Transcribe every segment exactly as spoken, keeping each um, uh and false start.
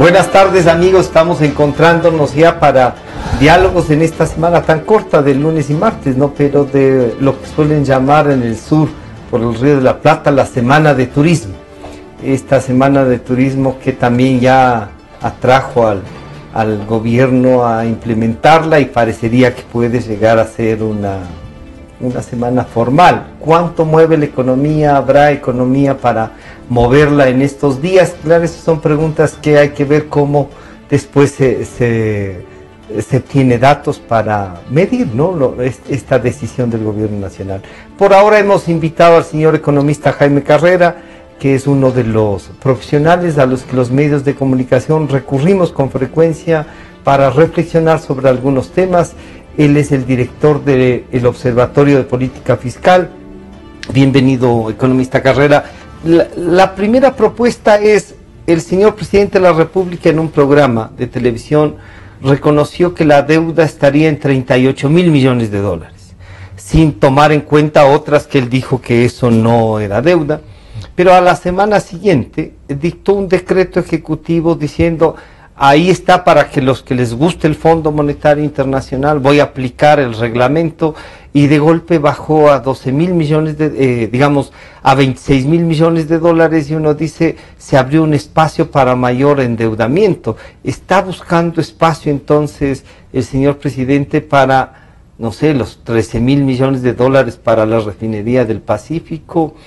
Buenas tardes, amigos, estamos encontrándonos ya para diálogos en esta semana tan corta de lunes y martes, ¿no? Pero de lo que suelen llamar en el sur, por el Río de la Plata, la Semana de Turismo. Esta Semana de Turismo que también ya atrajo al, al gobierno a implementarla y parecería que puede llegar a ser una, una semana formal. ¿Cuánto mueve la economía? ¿Habrá economía para moverla en estos días? Claro, esas son preguntas que hay que ver cómo después se, se, se tiene datos para medir, ¿no? Lo, esta decisión del gobierno nacional. Por ahora hemos invitado al señor economista Jaime Carrera, que es uno de los profesionales a los que los medios de comunicación recurrimos con frecuencia para reflexionar sobre algunos temas. Él es el director del Observatorio de Política Fiscal. Bienvenido, economista Carrera. La, la primera propuesta es, el señor presidente de la República en un programa de televisión reconoció que la deuda estaría en treinta y ocho mil millones de dólares, sin tomar en cuenta otras que él dijo que eso no era deuda. Pero a la semana siguiente dictó un decreto ejecutivo diciendo, ahí está para que los que les guste el Fondo Monetario Internacional, voy a aplicar el reglamento, y de golpe bajó a doce mil millones de, eh, digamos, a veintiséis mil millones de dólares, y uno dice, se abrió un espacio para mayor endeudamiento. ¿Está buscando espacio entonces el señor presidente para, no sé, los trece mil millones de dólares para la refinería del Pacífico?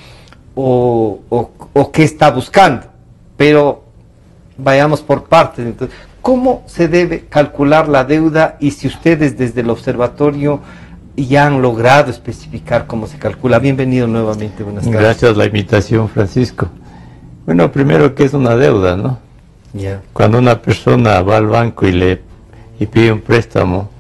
O, o, o qué está buscando? Pero vayamos por partes. Entonces, ¿cómo se debe calcular la deuda? Y si ustedes desde el observatorio ya han logrado especificar cómo se calcula. Bienvenido nuevamente, buenas tardes. Gracias la invitación, Francisco. Bueno, primero, ¿qué es una deuda, no? Yeah. Cuando una persona va al banco y le y pide un préstamo,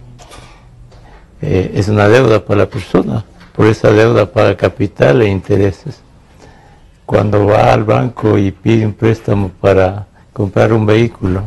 eh, es una deuda para la persona. Por esa deuda paga capital e intereses. Cuando va al banco y pide un préstamo para comprar un vehículo,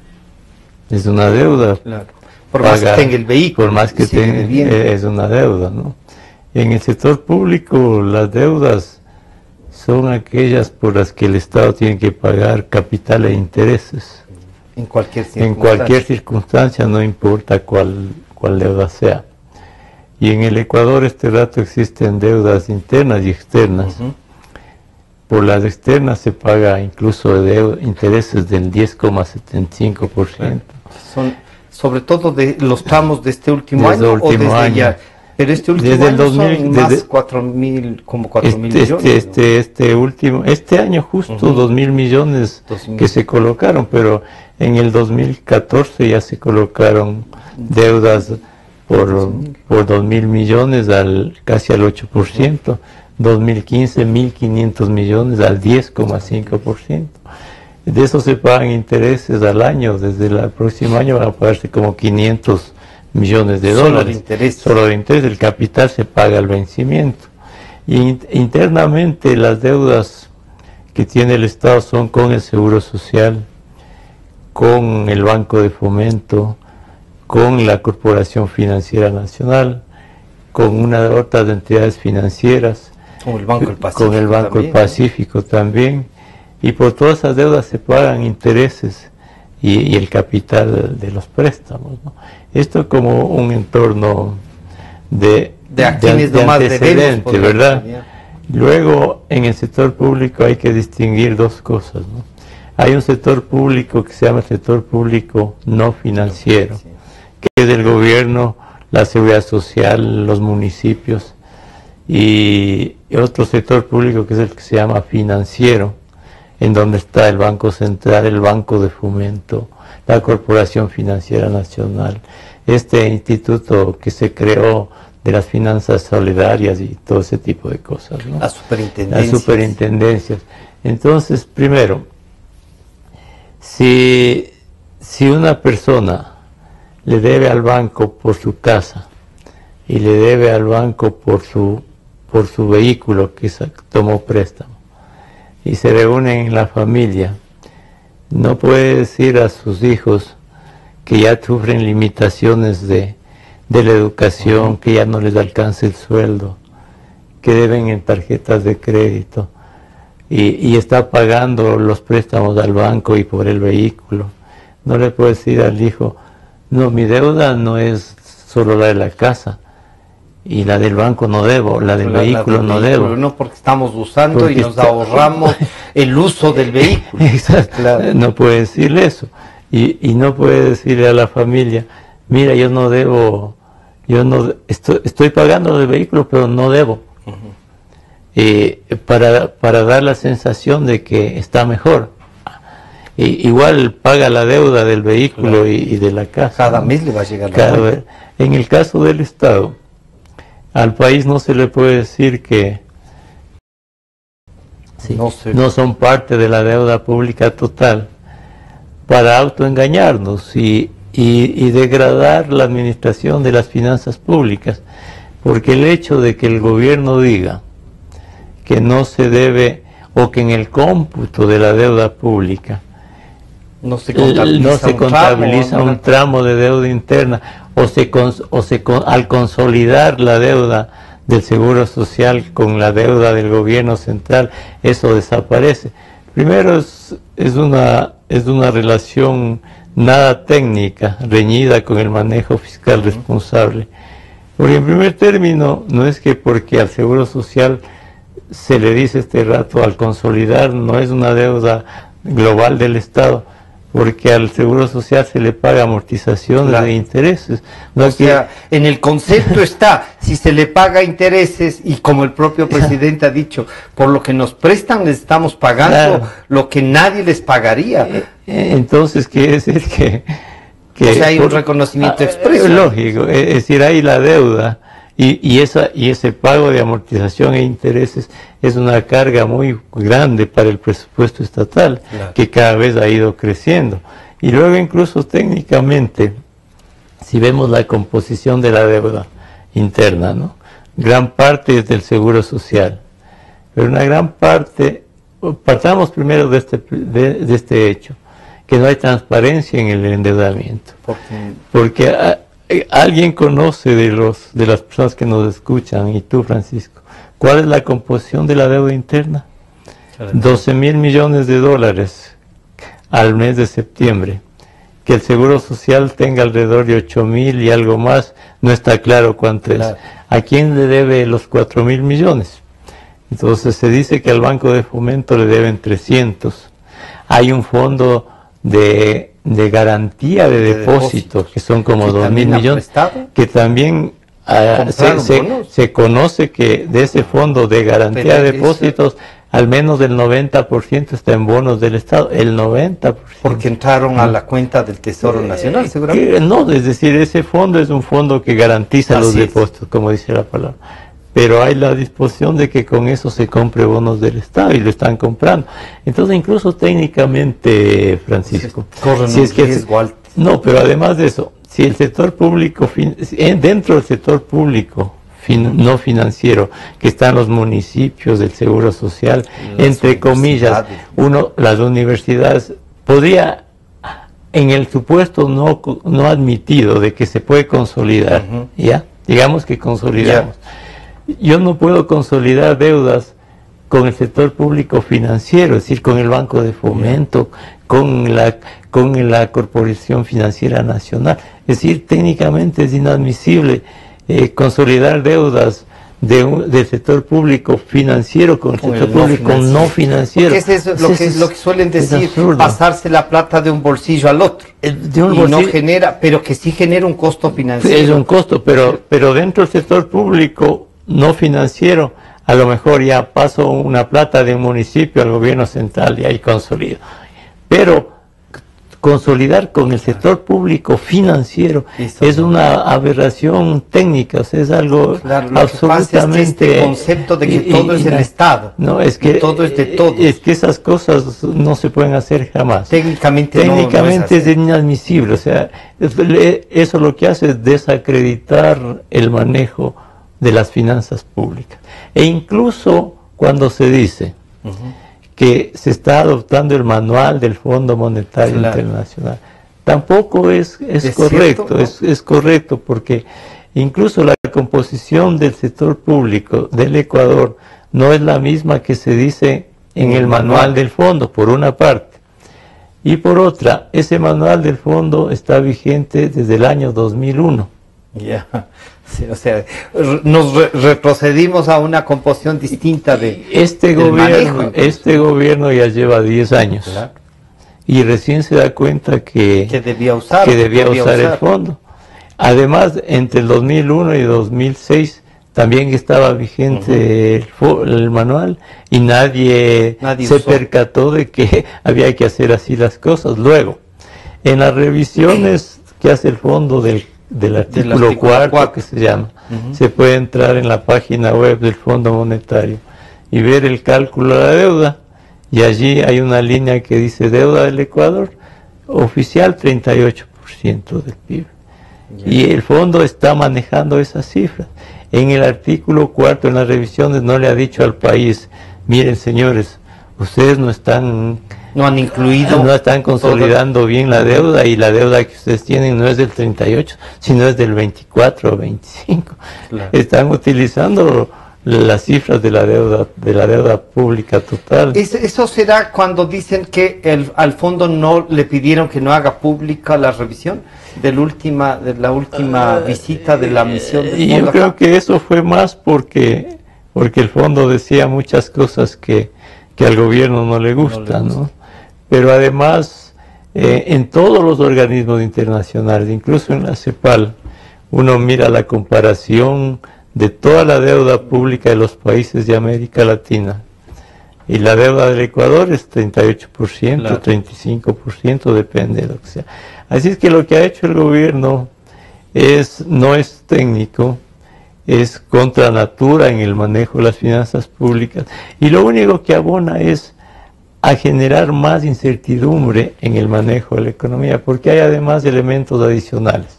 es una deuda. Claro. Por más que tenga el vehículo. Por más que tenga, es una deuda, ¿no? Y en el sector público, las deudas son aquellas por las que el Estado tiene que pagar capital e intereses. En cualquier circunstancia. En cualquier circunstancia, no importa cuál, cuál deuda sea. Y en el Ecuador este rato existen deudas internas y externas. Uh-huh. Por las externas se paga incluso de intereses del diez coma setenta y cinco por ciento. Son sobre todo de los tramos de este último desde año último o desde año. ya. Pero este último desde año el dos mil, son desde, más cuatro mil, como cuatro mil este, millones. Este, ¿no? este, este último, este año justo uh-huh. dos mil millones dos mil. Que se colocaron, pero en el dos mil catorce ya se colocaron deudas por, por dos mil millones al casi al ocho por ciento. Uh-huh. dos mil quince, mil quinientos millones al diez coma cinco por ciento. De eso se pagan intereses al año. Desde el próximo año van a pagarse como quinientos millones de dólares. Solo de interés. Solo de interés. El capital se paga al vencimiento. Y internamente las deudas que tiene el Estado son con el Seguro Social, con el Banco de Fomento, con la Corporación Financiera Nacional, con una de otras entidades financieras, con el Banco del Pacífico, con el Banco también, del Pacífico también, y por todas esas deudas se pagan intereses y, y el capital de los préstamos, ¿no? Esto como un entorno de, de, a de, de antecedente, ¿verdad? Luego, en el sector público hay que distinguir dos cosas, ¿no? Hay un sector público que se llama el sector público no financiero, sí, que es del gobierno, la seguridad social, los municipios, y otro sector público que es el que se llama financiero, en donde está el Banco Central, el Banco de Fomento, la Corporación Financiera Nacional, este instituto que se creó de las finanzas solidarias y todo ese tipo de cosas, ¿no? Las superintendencias. Las superintendencias. Entonces, primero, si, si una persona le debe al banco por su casa y le debe al banco por su por su vehículo que tomó préstamo, y se reúnen en la familia, no puede decir a sus hijos que ya sufren limitaciones de, de la educación, que ya no les alcanza el sueldo, que deben en tarjetas de crédito, y, y está pagando los préstamos al banco y por el vehículo, no le puede decir al hijo, no, mi deuda no es solo la de la casa, y la del banco no debo, la del la, vehículo la del no vehículo, debo. No, porque estamos usando porque y nos está... ahorramos el uso del vehículo. Exacto. Claro. No puede decirle eso. Y, y no puede decirle a la familia, mira, yo no debo, yo no estoy, estoy pagando el vehículo, pero no debo. Uh-huh. eh, para, para dar la sensación de que está mejor. Y, igual paga la deuda del vehículo claro. y, y de la casa. Cada ¿no? mes le va a llegar la Cada vez. En el caso del Estado, al país no se le puede decir que sí, no, sé. no son parte de la deuda pública total para autoengañarnos y, y, y degradar la administración de las finanzas públicas, porque el hecho de que el gobierno diga que no se debe o que en el cómputo de la deuda pública no se contabiliza, no se un, contabiliza tramo, un tramo de deuda interna o se cons, o se con, al consolidar la deuda del Seguro Social con la deuda del gobierno central, eso desaparece. Primero es, es una es una relación nada técnica, reñida con el manejo fiscal responsable. Porque en primer término, no es que porque al Seguro Social se le dice este rato al consolidar, no es una deuda global del Estado, porque al Seguro Social se le paga amortizaciones claro. de intereses. No o sea, que... en el concepto está, si se le paga intereses, y como el propio presidente ha dicho, por lo que nos prestan les estamos pagando claro. lo que nadie les pagaría. Eh, eh, entonces, ¿qué es el que...? que o sea, hay por, un reconocimiento ah, expreso. Es lógico, es decir, hay la deuda, y, y, esa, y ese pago de amortización e intereses es una carga muy grande para el presupuesto estatal, claro. que cada vez ha ido creciendo. Y luego incluso técnicamente, si vemos la composición de la deuda interna, ¿no? Gran parte es del Seguro Social, pero una gran parte, partamos primero de este, de, de este hecho, que no hay transparencia en el endeudamiento. ¿Por qué? Porque a, ¿alguien conoce de los de las personas que nos escuchan, y tú, Francisco, cuál es la composición de la deuda interna? doce mil millones de dólares al mes de septiembre. Que el Seguro Social tenga alrededor de ocho mil y algo más, no está claro cuánto claro. es. ¿A quién le debe los cuatro mil millones? Entonces se dice que al Banco de Fomento le deben trescientos. Hay un fondo de... de garantía de, de depósitos, depósitos, que son como dos mil millones, que también uh, se, se, se conoce que de ese fondo de garantía Pero de depósitos, eso... al menos del noventa por ciento está en bonos del Estado, el noventa por ciento. Porque entraron ¿no? a la cuenta del Tesoro eh, Nacional, seguramente. Que, no, es decir, ese fondo es un fondo que garantiza Así los es. depósitos, como dice la palabra. Pero hay la disposición de que con eso se compre bonos del Estado y lo están comprando. Entonces, incluso técnicamente, Francisco, corren si es que es, no, pero además de eso, si el sector público, fin, dentro del sector público fin, no financiero, que están los municipios del Seguro Social, las entre comillas, uno, las universidades, podría, en el supuesto no, no admitido de que se puede consolidar, uh-huh. ¿ya? Digamos que consolidamos. Yeah. Yo no puedo consolidar deudas con el sector público financiero, es decir, con el Banco de Fomento, con la, con la Corporación Financiera Nacional. Es decir, técnicamente es inadmisible eh, consolidar deudas de un, del sector público financiero con el con sector el público no financiero. No financiero. Porque es eso, lo, que, es, lo que suelen decir, pasarse la plata de un bolsillo al otro. De un y bolsillo, no genera, pero que sí genera un costo financiero. Es un costo, pero, pero dentro del sector público no financiero, a lo mejor ya paso una plata de un municipio al gobierno central y ahí consolido. Pero consolidar con el sector público financiero Eso, es una aberración técnica, o sea, es algo claro, lo absolutamente... Que pasa es que este concepto de que y, todo y, es del Estado, no, es que todo es de todo. Es que esas cosas no se pueden hacer jamás. Técnicamente, Técnicamente no, no es, es inadmisible, o sea, eso lo que hace es desacreditar el manejo de las finanzas públicas. E incluso cuando se dice uh-huh. que se está adoptando el manual del Fondo Monetario claro. Internacional, tampoco es, es, ¿Es correcto, cierto, ¿no? es, es correcto, porque incluso la composición del sector público del Ecuador no es la misma que se dice en el manual del fondo, por una parte. Y por otra, ese manual del fondo está vigente desde el año dos mil uno. Ya, sí, o sea, nos re retrocedimos a una composición distinta de este gobierno. Este gobierno ya lleva diez años, claro, y recién se da cuenta que, que debía usar, que debía debía usar, usar el fondo. Además, entre el dos mil uno y dos mil seis también estaba vigente uh-huh. el, el manual, y nadie, nadie se usó. percató de que había que hacer así las cosas. Luego, en las revisiones que hace el fondo del del artículo, del artículo cuarto, cuatro, que se llama, uh-huh. se puede entrar en la página web del Fondo Monetario y ver el cálculo de la deuda, y allí hay una línea que dice deuda del Ecuador oficial treinta y ocho por ciento del P I B, yeah. y el fondo está manejando esas cifras. En el artículo cuarto, en las revisiones, no le ha dicho al país, miren señores, ustedes no están no han incluido, no están consolidando todo bien la deuda, y la deuda que ustedes tienen no es del treinta y ocho, sino es del veinticuatro o veinticinco. Claro. Están utilizando las cifras de la deuda, de la deuda pública total. ¿Eso será cuando dicen que el, al fondo no le pidieron que no haga pública la revisión de la última, de la última uh, visita de la misión del fondo? Yo creo acá? que eso fue más porque, porque el fondo decía muchas cosas que, que al gobierno no le gusta, no, le gusta. ¿no? Pero además, eh, en todos los organismos internacionales, incluso en la CEPAL, uno mira la comparación de toda la deuda pública de los países de América Latina, y la deuda del Ecuador es treinta y ocho por ciento, claro. treinta y cinco por ciento, depende de lo que sea. Así es que lo que ha hecho el gobierno es, no es técnico, es contra natura en el manejo de las finanzas públicas, y lo único que abona es a generar más incertidumbre en el manejo de la economía, porque hay además elementos adicionales.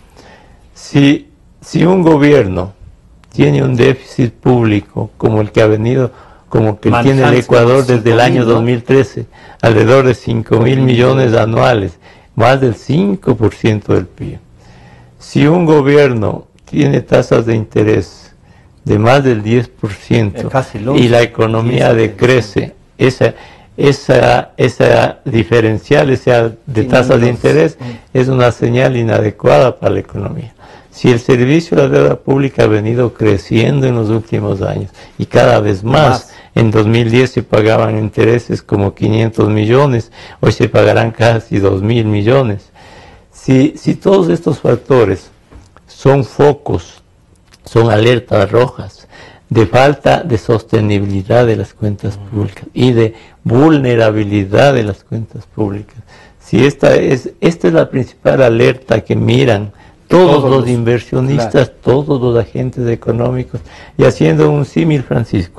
Si, si un gobierno tiene un déficit público como el que ha venido, como que tiene el Ecuador desde el año dos mil trece, alrededor de cinco mil millones anuales, más del cinco por ciento del P I B. Si un gobierno tiene tasas de interés de más del diez por ciento y la economía decrece, esa Esa, esa diferencial esa de sí, tasas no, de interés no. es una señal inadecuada para la economía. Si el servicio de la deuda pública ha venido creciendo en los últimos años, y cada vez más, más. en dos mil diez se pagaban intereses como quinientos millones, hoy se pagarán casi dos mil millones. Si, si todos estos factores son focos, son alertas rojas de falta de sostenibilidad de las cuentas públicas y de vulnerabilidad de las cuentas públicas. Si esta es, esta es la principal alerta que miran todos, todos los inversionistas, claro. todos los agentes económicos, y haciendo un símil, Francisco,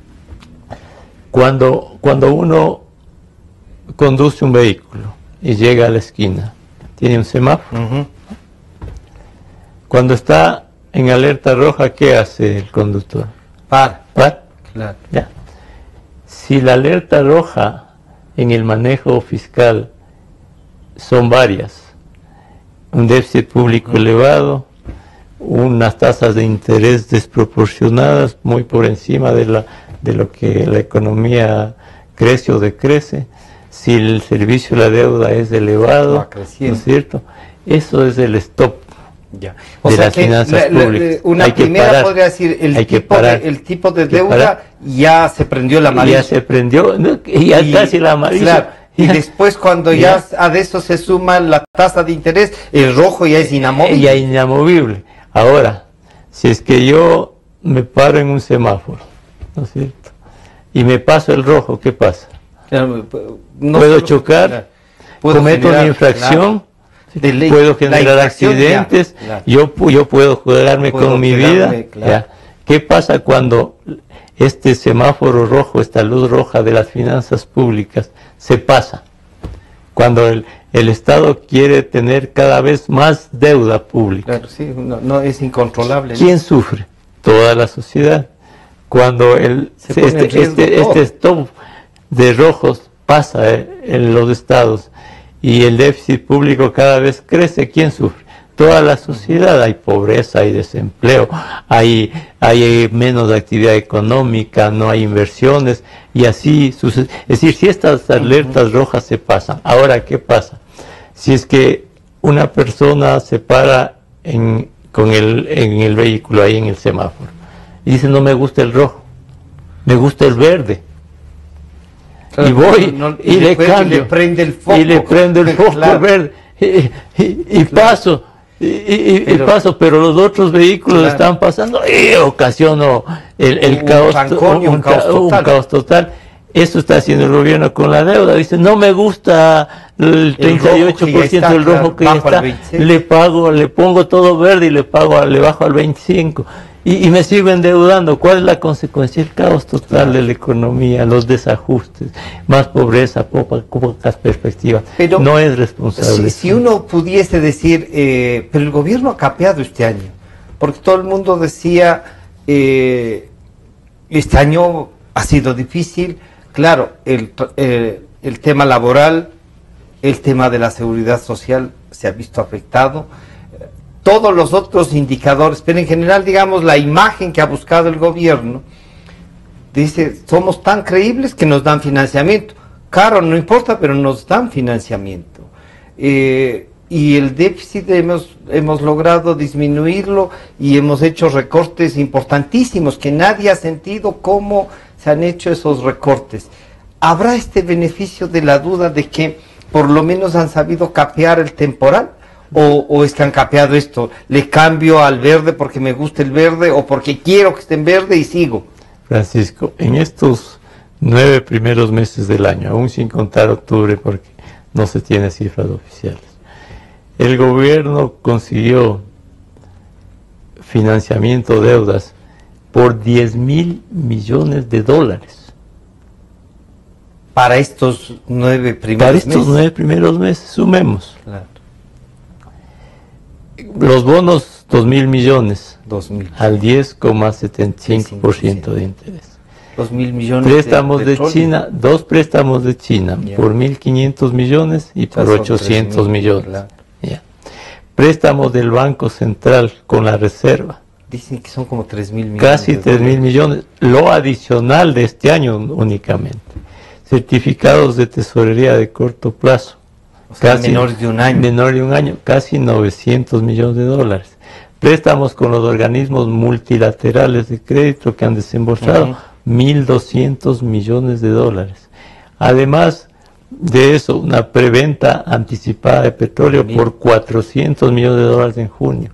cuando, cuando uno conduce un vehículo y llega a la esquina, tiene un semáforo. Uh-huh. Cuando está en alerta roja, ¿qué hace el conductor? Para. Para. Claro. Ya. Si la alerta roja en el manejo fiscal son varias, un déficit público uh-huh. elevado, unas tasas de interés desproporcionadas, muy por encima de, la, de lo que la economía crece o decrece, si el servicio de la deuda es elevado, ¿no es cierto? Eso es el stop. Ya. O de sea las que finanzas la, la, públicas. Una hay primera parar, podría decir, el, tipo parar, de, el tipo de deuda ya se prendió la amarilla. Ya se prendió, ¿no? ya y, casi la amarilla. Claro, y después cuando ya, ya a de eso se suma la tasa de interés, el rojo ya es inamovible. Ya inamovible. Ahora, si es que yo me paro en un semáforo, ¿no es cierto? Y me paso el rojo, ¿qué pasa? Claro, no puedo solo, chocar, claro. Puedo cometo generar, una infracción, claro. De ley, puedo generar accidentes, ya, claro. yo, yo puedo jugarme puedo con mi vida. Claro. Ya. ¿Qué pasa cuando este semáforo rojo, esta luz roja de las finanzas públicas se pasa? Cuando el, el Estado quiere tener cada vez más deuda pública. Claro, sí, no, no es incontrolable. ¿Quién ¿no? sufre? Toda la sociedad. Cuando el, este, este, este stop de rojos pasa eh, en los estados y el déficit público cada vez crece, ¿quién sufre? toda la sociedad. Hay pobreza, hay desempleo, hay, hay menos actividad económica, no hay inversiones, y así sucede. Es decir, si estas alertas rojas se pasan, ahora, ¿qué pasa? Si es que una persona se para en, con el, en el vehículo, ahí en el semáforo, y dice, no me gusta el rojo, me gusta el verde. Claro, y voy no, no, y, y le cambio, y le prende el foco, y le prende el foco claro. verde, y, y, y claro. paso, y, y, pero, y paso, pero los otros vehículos claro. están pasando, y ocasiono el, el un caos, un, un, caos un caos total. Eso está haciendo el gobierno con la deuda. Dice, no me gusta el treinta y ocho por ciento del rojo que ya está, le pago, le pongo todo verde y le pago, le bajo al veinticinco. Y, y me sigo endeudando. ¿Cuál es la consecuencia? El caos total claro. de la economía, los desajustes, más pobreza, poca, pocas perspectivas. Pero no es responsable. Si, si uno pudiese decir, eh, pero el gobierno ha capeado este año, porque todo el mundo decía, eh, este año ha sido difícil. Claro, el, eh, el tema laboral, el tema de la seguridad social se ha visto afectado, todos los otros indicadores, pero en general, digamos, la imagen que ha buscado el gobierno, dice, somos tan creíbles que nos dan financiamiento. Claro, no importa, pero nos dan financiamiento. Eh, y el déficit hemos, hemos logrado disminuirlo y hemos hecho recortes importantísimos que nadie ha sentido cómo se han hecho esos recortes. ¿Habrá este beneficio de la duda de que por lo menos han sabido capear el temporal? ¿O, o es que han capeado esto? ¿Le cambio al verde porque me gusta el verde o porque quiero que esté en verde y sigo? Francisco, en estos nueve primeros meses del año, aún sin contar octubre porque no se tiene cifras oficiales, el gobierno consiguió financiamiento de deudas por diez mil millones de dólares. Para estos nueve primeros Para estos meses. nueve primeros meses, sumemos. Claro. Los bonos, dos mil millones. Dos mil. Al diez coma setenta y cinco por ciento de interés. Dos mil millones. Préstamos de, de China, dos préstamos de China, yeah. por mil quinientos millones y por ochocientos millones. Claro. Yeah. Préstamos del Banco Central con la Reserva. Dicen que son como tres mil millones. Casi tres mil millones, lo adicional de este año únicamente. Certificados de tesorería de corto plazo. O sea, casi menor de un año. Menor de un año, casi novecientos millones de dólares. Préstamos con los organismos multilaterales de crédito que han desembolsado uh-huh. mil doscientos millones de dólares. Además de eso, una preventa anticipada de petróleo uh-huh. por cuatrocientos millones de dólares en junio.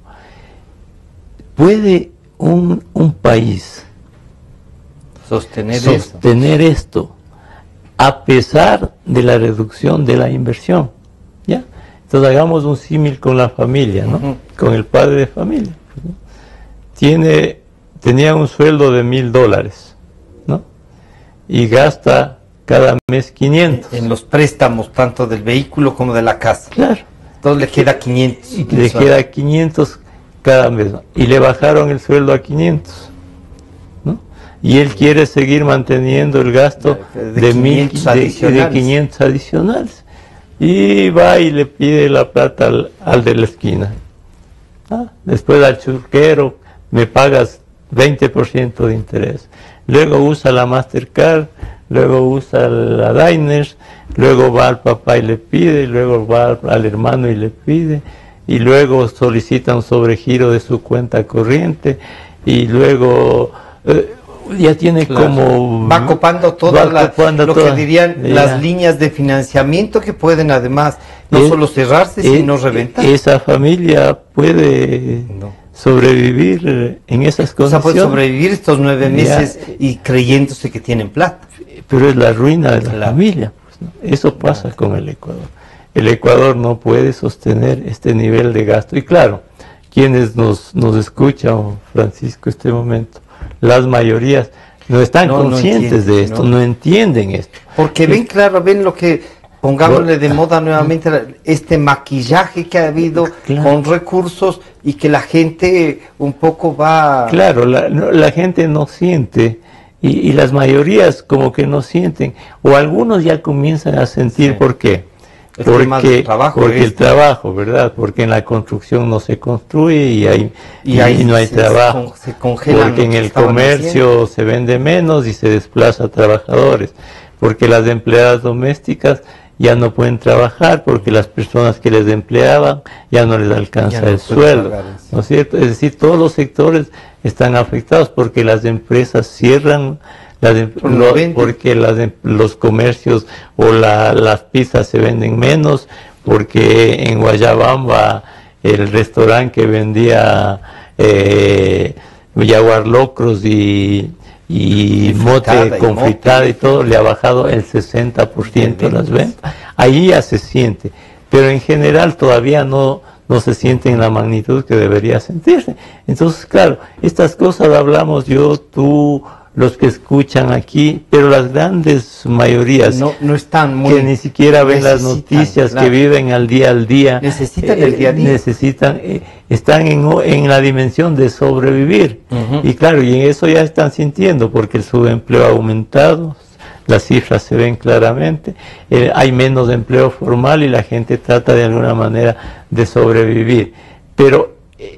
¿Puede un, un país sostener, sostener esto a pesar de la reducción de la inversión? ¿Ya? Entonces hagamos un símil con la familia, ¿no? Uh-huh. Con el padre de familia, ¿no? Tiene, tenía un sueldo de mil dólares, ¿no? Y gasta cada mes quinientos. En los préstamos, tanto del vehículo como de la casa. Claro. Entonces le queda quinientos. Y le queda quinientos cada mes, ¿no? Y le bajaron el sueldo a quinientos, ¿no? Y él quiere seguir manteniendo el gasto de, de, de, quinientos, mil, adicionales. De, de quinientos adicionales. Y va y le pide la plata al, al de la esquina. Ah, después al churquero, me pagas veinte por ciento de interés. Luego usa la Mastercard, luego usa la Diners, luego va al papá y le pide, luego va al, al hermano y le pide, y luego solicita un sobregiro de su cuenta corriente, y luego eh, ya tiene claro. como... Va copando todas las, lo toda, que dirían ya. las líneas de financiamiento que pueden además no es, solo cerrarse, es, sino reventar. Esa familia puede no. sobrevivir en esas condiciones. O sea, puede sobrevivir estos nueve meses ya. y creyéndose que tienen plata. Pero es la ruina de la claro. familia. Pues, ¿no? Eso pasa claro. con el Ecuador. El Ecuador no puede sostener este nivel de gasto. Y claro, quienes nos, nos escuchan, Francisco, este momento, las mayorías no están no, conscientes no entienden, de esto, no. no entienden esto. Porque ven, claro, ven lo que, pongámosle de moda nuevamente, este maquillaje que ha habido claro. con recursos y que la gente un poco va... Claro, la, no, la gente no siente y, y las mayorías como que no sienten, o algunos ya comienzan a sentir, sí. ¿por qué? El porque, tema del trabajo porque es, el trabajo, ¿verdad? Porque en la construcción no se construye y, hay, y, y, ahí y no hay se, trabajo. Se congelan porque en el estaban comercio haciendo. se vende menos y se desplaza a trabajadores. Porque las empleadas domésticas ya no pueden trabajar porque las personas que les empleaban ya no les alcanza no el sueldo, ¿no es cierto? Es decir, todos los sectores están afectados porque las empresas cierran, las, lo, porque las, los comercios o la, las pizzas se venden menos, porque en Guayabamba el restaurante que vendía eh, jaguar locros y y, y mote con fritada y todo, le ha bajado el sesenta por ciento las ventas. Ahí ya se siente, pero en general todavía no, no se siente en la magnitud que debería sentirse. Entonces, claro, estas cosas hablamos yo, tú, los que escuchan aquí, pero las grandes mayorías no, no están muy que ni siquiera ven las noticias, claro, que viven al día al día, necesitan eh, el día a día, necesitan, eh, están en, en la dimensión de sobrevivir. Uh-huh. Y claro, y en eso ya están sintiendo, porque el subempleo ha aumentado, las cifras se ven claramente, eh, hay menos empleo formal y la gente trata de alguna manera de sobrevivir. Pero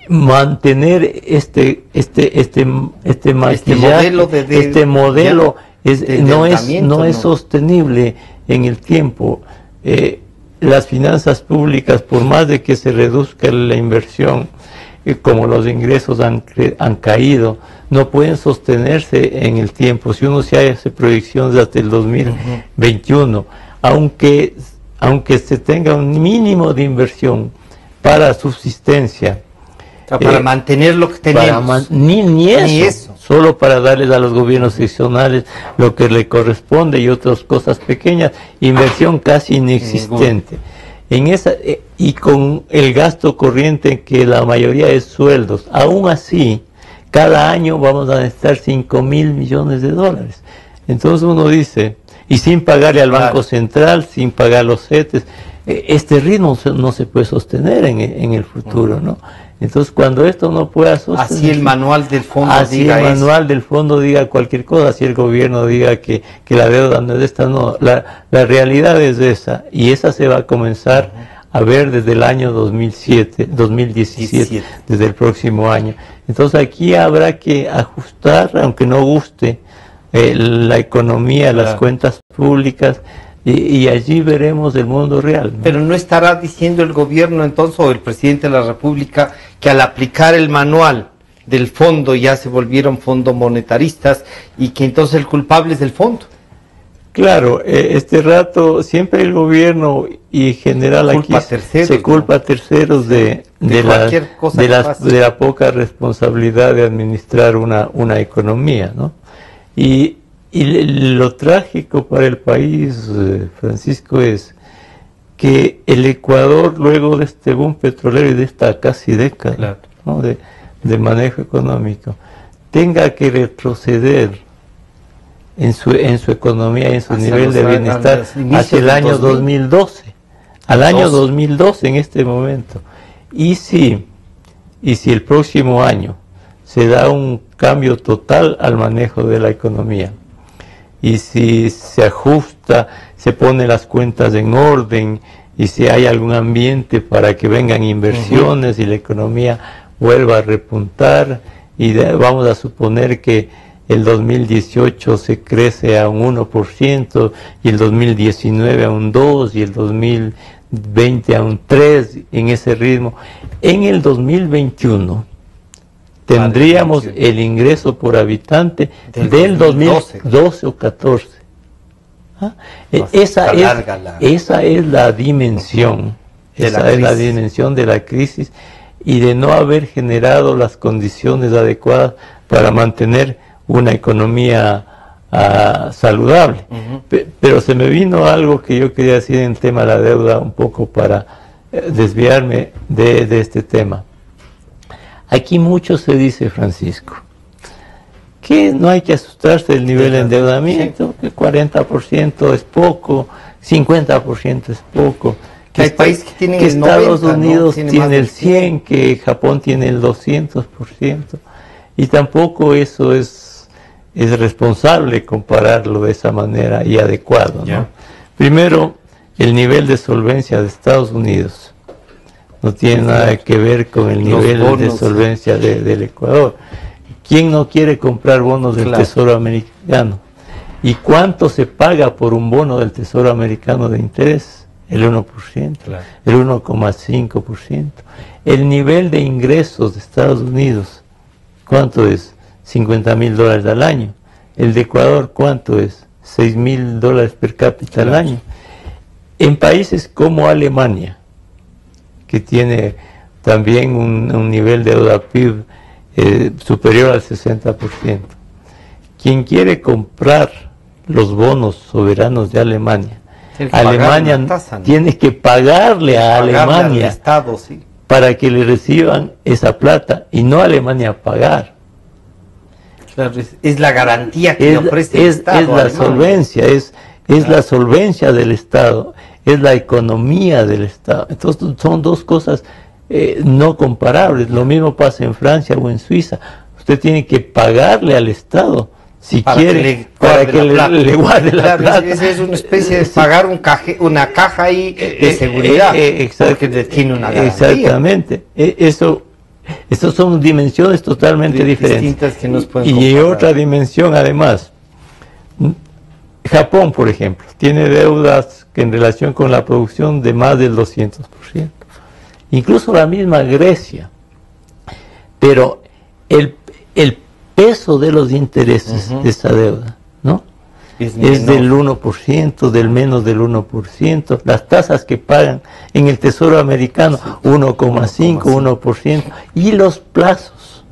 mantener este este este este, este modelo de, de, este modelo de, es, de no es no, no es sostenible en el tiempo. Eh, las finanzas públicas, por más de que se reduzca la inversión, eh, como los ingresos han, han caído, no pueden sostenerse en el tiempo. Si uno se hace proyecciones hasta el dos mil veintiuno, uh-huh, aunque aunque se tenga un mínimo de inversión para subsistencia, para eh, mantener lo que tenemos. Man, ni, ni, eso, ni eso, solo para darles a los gobiernos seccionales lo que le corresponde y otras cosas pequeñas, inversión ah, casi inexistente. En esa, eh, y con el gasto corriente que la mayoría es sueldos, aún así, cada año vamos a necesitar cinco mil millones de dólares. Entonces uno dice, y sin pagarle al Banco claro. Central, sin pagar los C E T E S, eh, este ritmo no se puede sostener en, en el futuro, ¿no? Entonces, cuando esto no pueda sostener... Así el manual del fondo así diga el manual eso. del fondo diga cualquier cosa, así el gobierno diga que, que la deuda no es esta, no. La, la realidad es esa, y esa se va a comenzar uh-huh. a ver desde el año dos mil siete, dos mil diecisiete, diecisiete. Desde el próximo año. Entonces, aquí habrá que ajustar, aunque no guste, eh, la economía, claro. las cuentas públicas, Y, y allí veremos el mundo real, ¿no? Pero no estará diciendo el gobierno entonces, o el presidente de la República, que al aplicar el manual del fondo ya se volvieron fondos monetaristas y que entonces el culpable es el fondo. Claro, eh, este rato siempre el gobierno y en general aquí terceros, se culpa ¿no? a terceros de, de, de, la, de, la, de la poca responsabilidad de administrar una, una economía, ¿no? Y Y lo trágico para el país, eh, Francisco, es que el Ecuador, luego de este boom petrolero y de esta casi década, claro. ¿no? de, de manejo económico, tenga que retroceder en su, en su economía, en su hacia nivel de bienestar, hacia el año dos mil doce, al año dos mil doce en este momento. Y si, y si el próximo año se da un cambio total al manejo de la economía, y si se ajusta, se pone las cuentas en orden, y si hay algún ambiente para que vengan inversiones uh-huh. y la economía vuelva a repuntar, y de, vamos a suponer que el dos mil dieciocho se crece a un uno por ciento, y el dos mil diecinueve a un dos por ciento, y el dos mil veinte a un tres por ciento, en ese ritmo. En el dos mil veintiuno tendríamos el ingreso por habitante del, del dos mil doce o catorce. ¿Ah? No, esa, es, la... esa es la dimensión, de esa la es la dimensión de la crisis y de no haber generado las condiciones adecuadas para mantener una economía uh, saludable. Uh-huh. Pe pero se me vino algo que yo quería decir en el tema de la deuda, un poco para eh, desviarme de, de este tema. Aquí mucho se dice, Francisco, que no hay que asustarse del nivel de endeudamiento, que cuarenta por ciento es poco, cincuenta por ciento es poco, que, hay países que, tienen que el Estados noventa, Unidos ¿no? tiene, tiene el cien por ciento, que Japón tiene el doscientos por ciento, y tampoco eso es, es responsable compararlo de esa manera y adecuado, ¿no? Yeah. Primero, el nivel de solvencia de Estados Unidos no tiene nada que ver con el nivel de solvencia de, del Ecuador. ¿Quién no quiere comprar bonos del claro. Tesoro americano? ¿Y cuánto se paga por un bono del Tesoro americano de interés? El uno por ciento, claro. el uno coma cinco por ciento. El nivel de ingresos de Estados Unidos, ¿cuánto es? cincuenta mil dólares al año. El de Ecuador, ¿cuánto es? seis mil dólares per cápita claro. al año. En países como Alemania, que tiene también un, un nivel de deuda P I B eh, superior al sesenta por ciento, quien quiere comprar los bonos soberanos de Alemania, Alemania tasa, ¿no? tiene que pagarle a pagarle Alemania Estado, sí. para que le reciban esa plata y no Alemania pagar. Claro, es, es la garantía que es, le ofrece es, el Estado. Es la Alemania. solvencia, es, es claro. la solvencia del Estado, es la economía del Estado. Entonces son dos cosas eh, no comparables. Lo mismo pasa en Francia o en Suiza. Usted tiene que pagarle al Estado si para quiere, que le para que le, le guarde la claro, plata. Es, es una especie de pagar un caje, una caja ahí de seguridad, eh, eh, porque tiene una garantía. Exactamente. Eh, eso, eso son dimensiones totalmente diferentes. Que nos pueden y comparar. Otra dimensión además. Japón, por ejemplo, tiene deudas que en relación con la producción de más del doscientos por ciento. Incluso la misma Grecia. Pero el, el peso de los intereses uh-huh. de esa deuda, ¿no? Es, es del uno por ciento, del menos del uno por ciento. Las tasas que pagan en el Tesoro americano, uno coma cinco, uno por ciento. Y los plazos,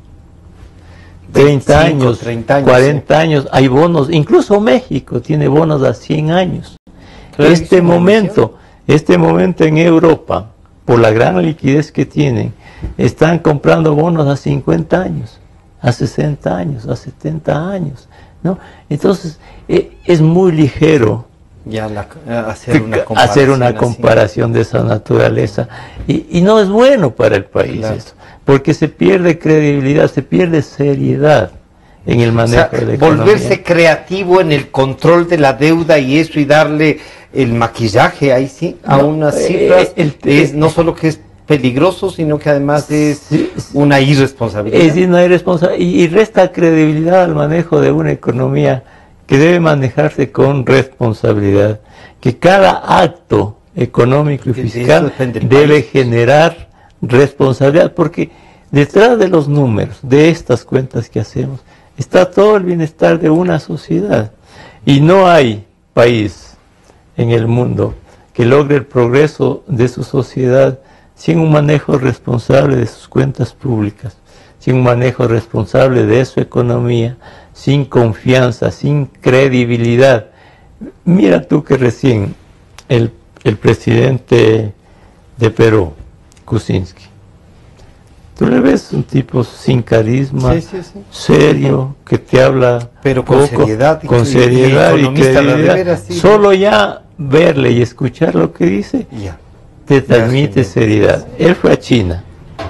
treinta años, cuarenta sí. años, hay bonos, incluso México tiene bonos a cien años. Claro, este momento, este momento en Europa, por la gran liquidez que tienen, están comprando bonos a cincuenta años. A sesenta años, a setenta años, ¿no? Entonces, eh, es muy ligero ya la, hacer una comparación, hacer una comparación de esa naturaleza. Y, y no es bueno para el país claro. eso, porque se pierde credibilidad, se pierde seriedad en el manejo o sea, de la economía. Volverse creativo en el control de la deuda y eso, y darle el maquillaje, ahí sí, a no, unas cifras, eh, el, es no solo que es peligroso, sino que además es sí, una irresponsabilidad. Es una irresponsabilidad y, y resta credibilidad al manejo de una economía que debe manejarse con responsabilidad, que cada acto económico y fiscal de debe generar responsabilidad, porque detrás de los números, de estas cuentas que hacemos, está todo el bienestar de una sociedad, y no hay país en el mundo que logre el progreso de su sociedad sin un manejo responsable de sus cuentas públicas, sin un manejo responsable de su economía, sin confianza, sin credibilidad. Mira tú que recién el, el presidente de Perú, Kuczynski, tú le ves un tipo sin carisma, sí, sí, sí. serio, que te habla pero con poco, seriedad, con seriedad y, y, y credibilidad. Veras, sí. Solo ya verle y escuchar lo que dice, yeah. te transmite seriedad. Él fue a China.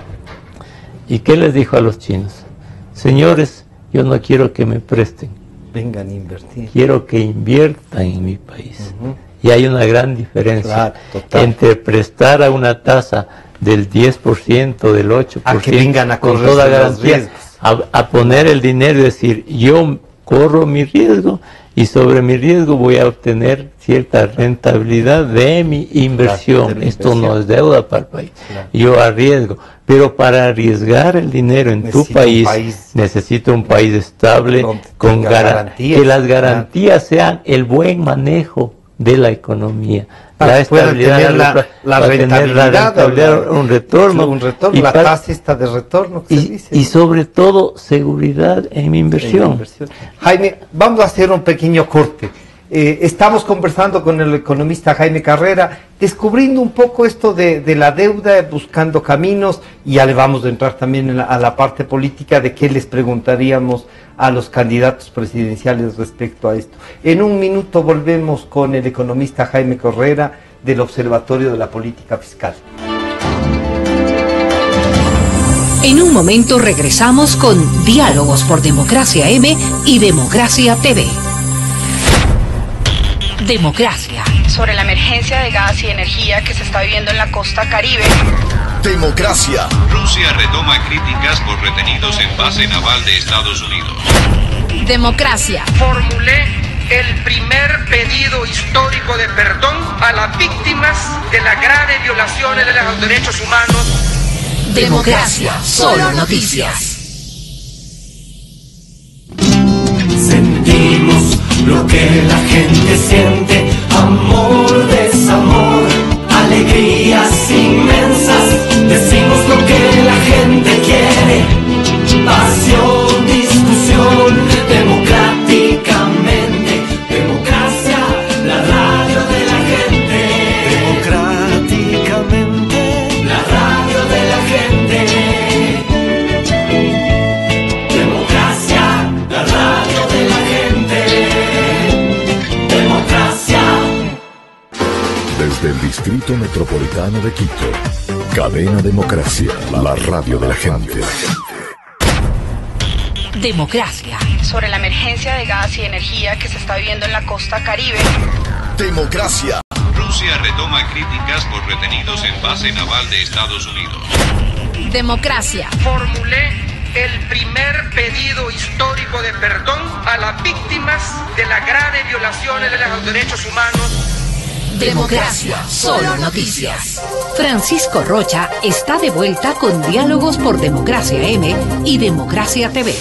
¿Y qué les dijo a los chinos? Señores, yo no quiero que me presten. Vengan a invertir. Quiero que inviertan en mi país. Uh-huh. Y hay una gran diferencia claro, entre prestar a una tasa del diez por ciento, del ocho por ciento, a que vengan a con toda garantía, a, a poner el dinero y decir, yo corro mi riesgo y sobre mi riesgo voy a obtener cierta rentabilidad de mi inversión. Claro, esto inversión. No es deuda para el país. Claro. Yo arriesgo. Pero para arriesgar el dinero en necesito tu país, país, necesito un país estable, con garantías, que las garantías sean el buen manejo de la economía. Para la estabilidad, tener la, la, rentabilidad, tener la rentabilidad la, un retorno, un retorno y la para, tasa esta de retorno que y, se dice, y sobre todo seguridad en mi inversión. En inversión. Jaime, vamos a hacer un pequeño corte. Eh, estamos conversando con el economista Jaime Carrera, descubriendo un poco esto de, de la deuda, buscando caminos, y ya le vamos a entrar también en la, a la parte política de qué les preguntaríamos a los candidatos presidenciales respecto a esto. En un minuto volvemos con el economista Jaime Carrera del Observatorio de la Política Fiscal. En un momento regresamos con Diálogos por Democracia M y Democracia T V. Democracia. Sobre la emergencia de gas y energía que se está viviendo en la costa Caribe. Democracia. Rusia retoma críticas por retenidos en base naval de Estados Unidos. Democracia. Formulé el primer pedido histórico de perdón a las víctimas de las graves violaciones de los derechos humanos. Democracia. Solo noticias. Sentimos lo que la gente siente, amor, desamor, alegrías inmensas. Decimos lo que la gente quiere, pasión, discusión, democráticamente. Democracia, la radio de la gente. Democráticamente, la radio de la gente. Democracia, la radio de la gente. Democracia. Desde el Distrito Metropolitano de Quito, Cadena Democracia, la radio de la gente. Democracia. Sobre la emergencia de gas y energía que se está viviendo en la costa Caribe. Democracia. Rusia retoma críticas por retenidos en base naval de Estados Unidos. Democracia. Formulé el primer pedido histórico de perdón a las víctimas de las graves violaciones de los derechos humanos. Democracia. Solo noticias. Francisco Rocha está de vuelta con Diálogos por Democracia M y Democracia T V.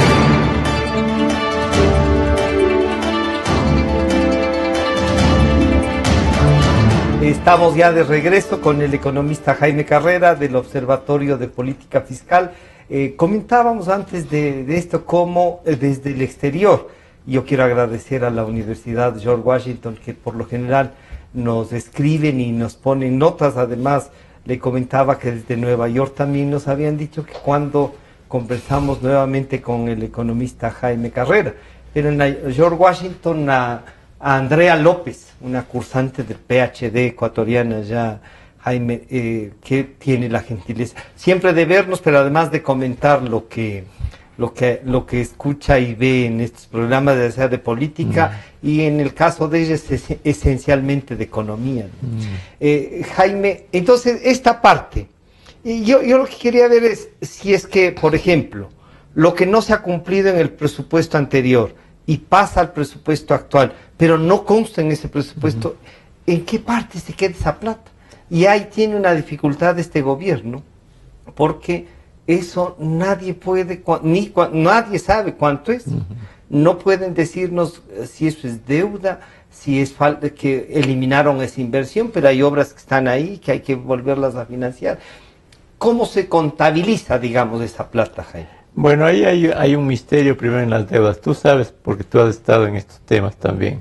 Estamos ya de regreso con el economista Jaime Carrera del Observatorio de Política Fiscal. Eh, comentábamos antes de, de esto cómo eh, desde el exterior, yo quiero agradecer a la Universidad George Washington que por lo general nos escriben y nos ponen notas. Además le comentaba que desde Nueva York también nos habían dicho que cuando conversamos nuevamente con el economista Jaime Carrera, pero en la George Washington a, a Andrea López, una cursante del P H D ecuatoriana ya, Jaime, eh, que tiene la gentileza siempre de vernos, pero además de comentar lo que lo que lo que escucha y ve en estos programas de, sea de política mm. y en el caso de ella es es esencialmente de economía, ¿no? mm. eh, Jaime, entonces esta parte, y yo, yo lo que quería ver es si es que, por ejemplo, lo que no se ha cumplido en el presupuesto anterior y pasa al presupuesto actual, pero no consta en ese presupuesto, uh-huh. ¿en qué parte se queda esa plata? Y ahí tiene una dificultad este gobierno, porque eso nadie puede, ni nadie sabe cuánto es. Uh-huh. No pueden decirnos si eso es deuda, si es falta que eliminaron esa inversión, pero hay obras que están ahí que hay que volverlas a financiar. ¿Cómo se contabiliza, digamos, esa plata, Jaime? Bueno, ahí hay, hay un misterio primero en las deudas. Tú sabes, porque tú has estado en estos temas también.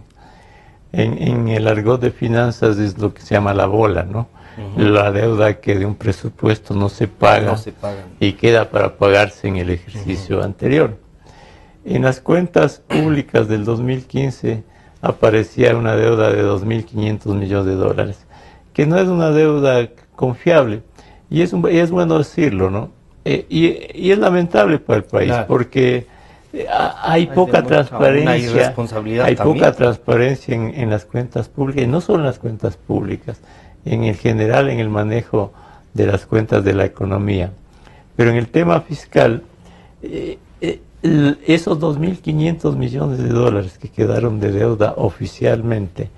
En, en el argot de finanzas es lo que se llama la bola, ¿no? Uh-huh. La deuda que de un presupuesto no se paga, no se paga. Y queda para pagarse en el ejercicio uh-huh. anterior. En las cuentas públicas del dos mil quince aparecía una deuda de dos mil quinientos millones de dólares, que no es una deuda confiable. Y es, un, y es bueno decirlo, ¿no? Eh, y, y es lamentable para el país, claro. porque eh, hay, hay poca transparencia, hay también. poca transparencia en, en las cuentas públicas, y no solo en las cuentas públicas, en el general en el manejo de las cuentas de la economía. Pero en el tema fiscal, eh, eh, el, esos dos mil quinientos millones de dólares que quedaron de deuda oficialmente,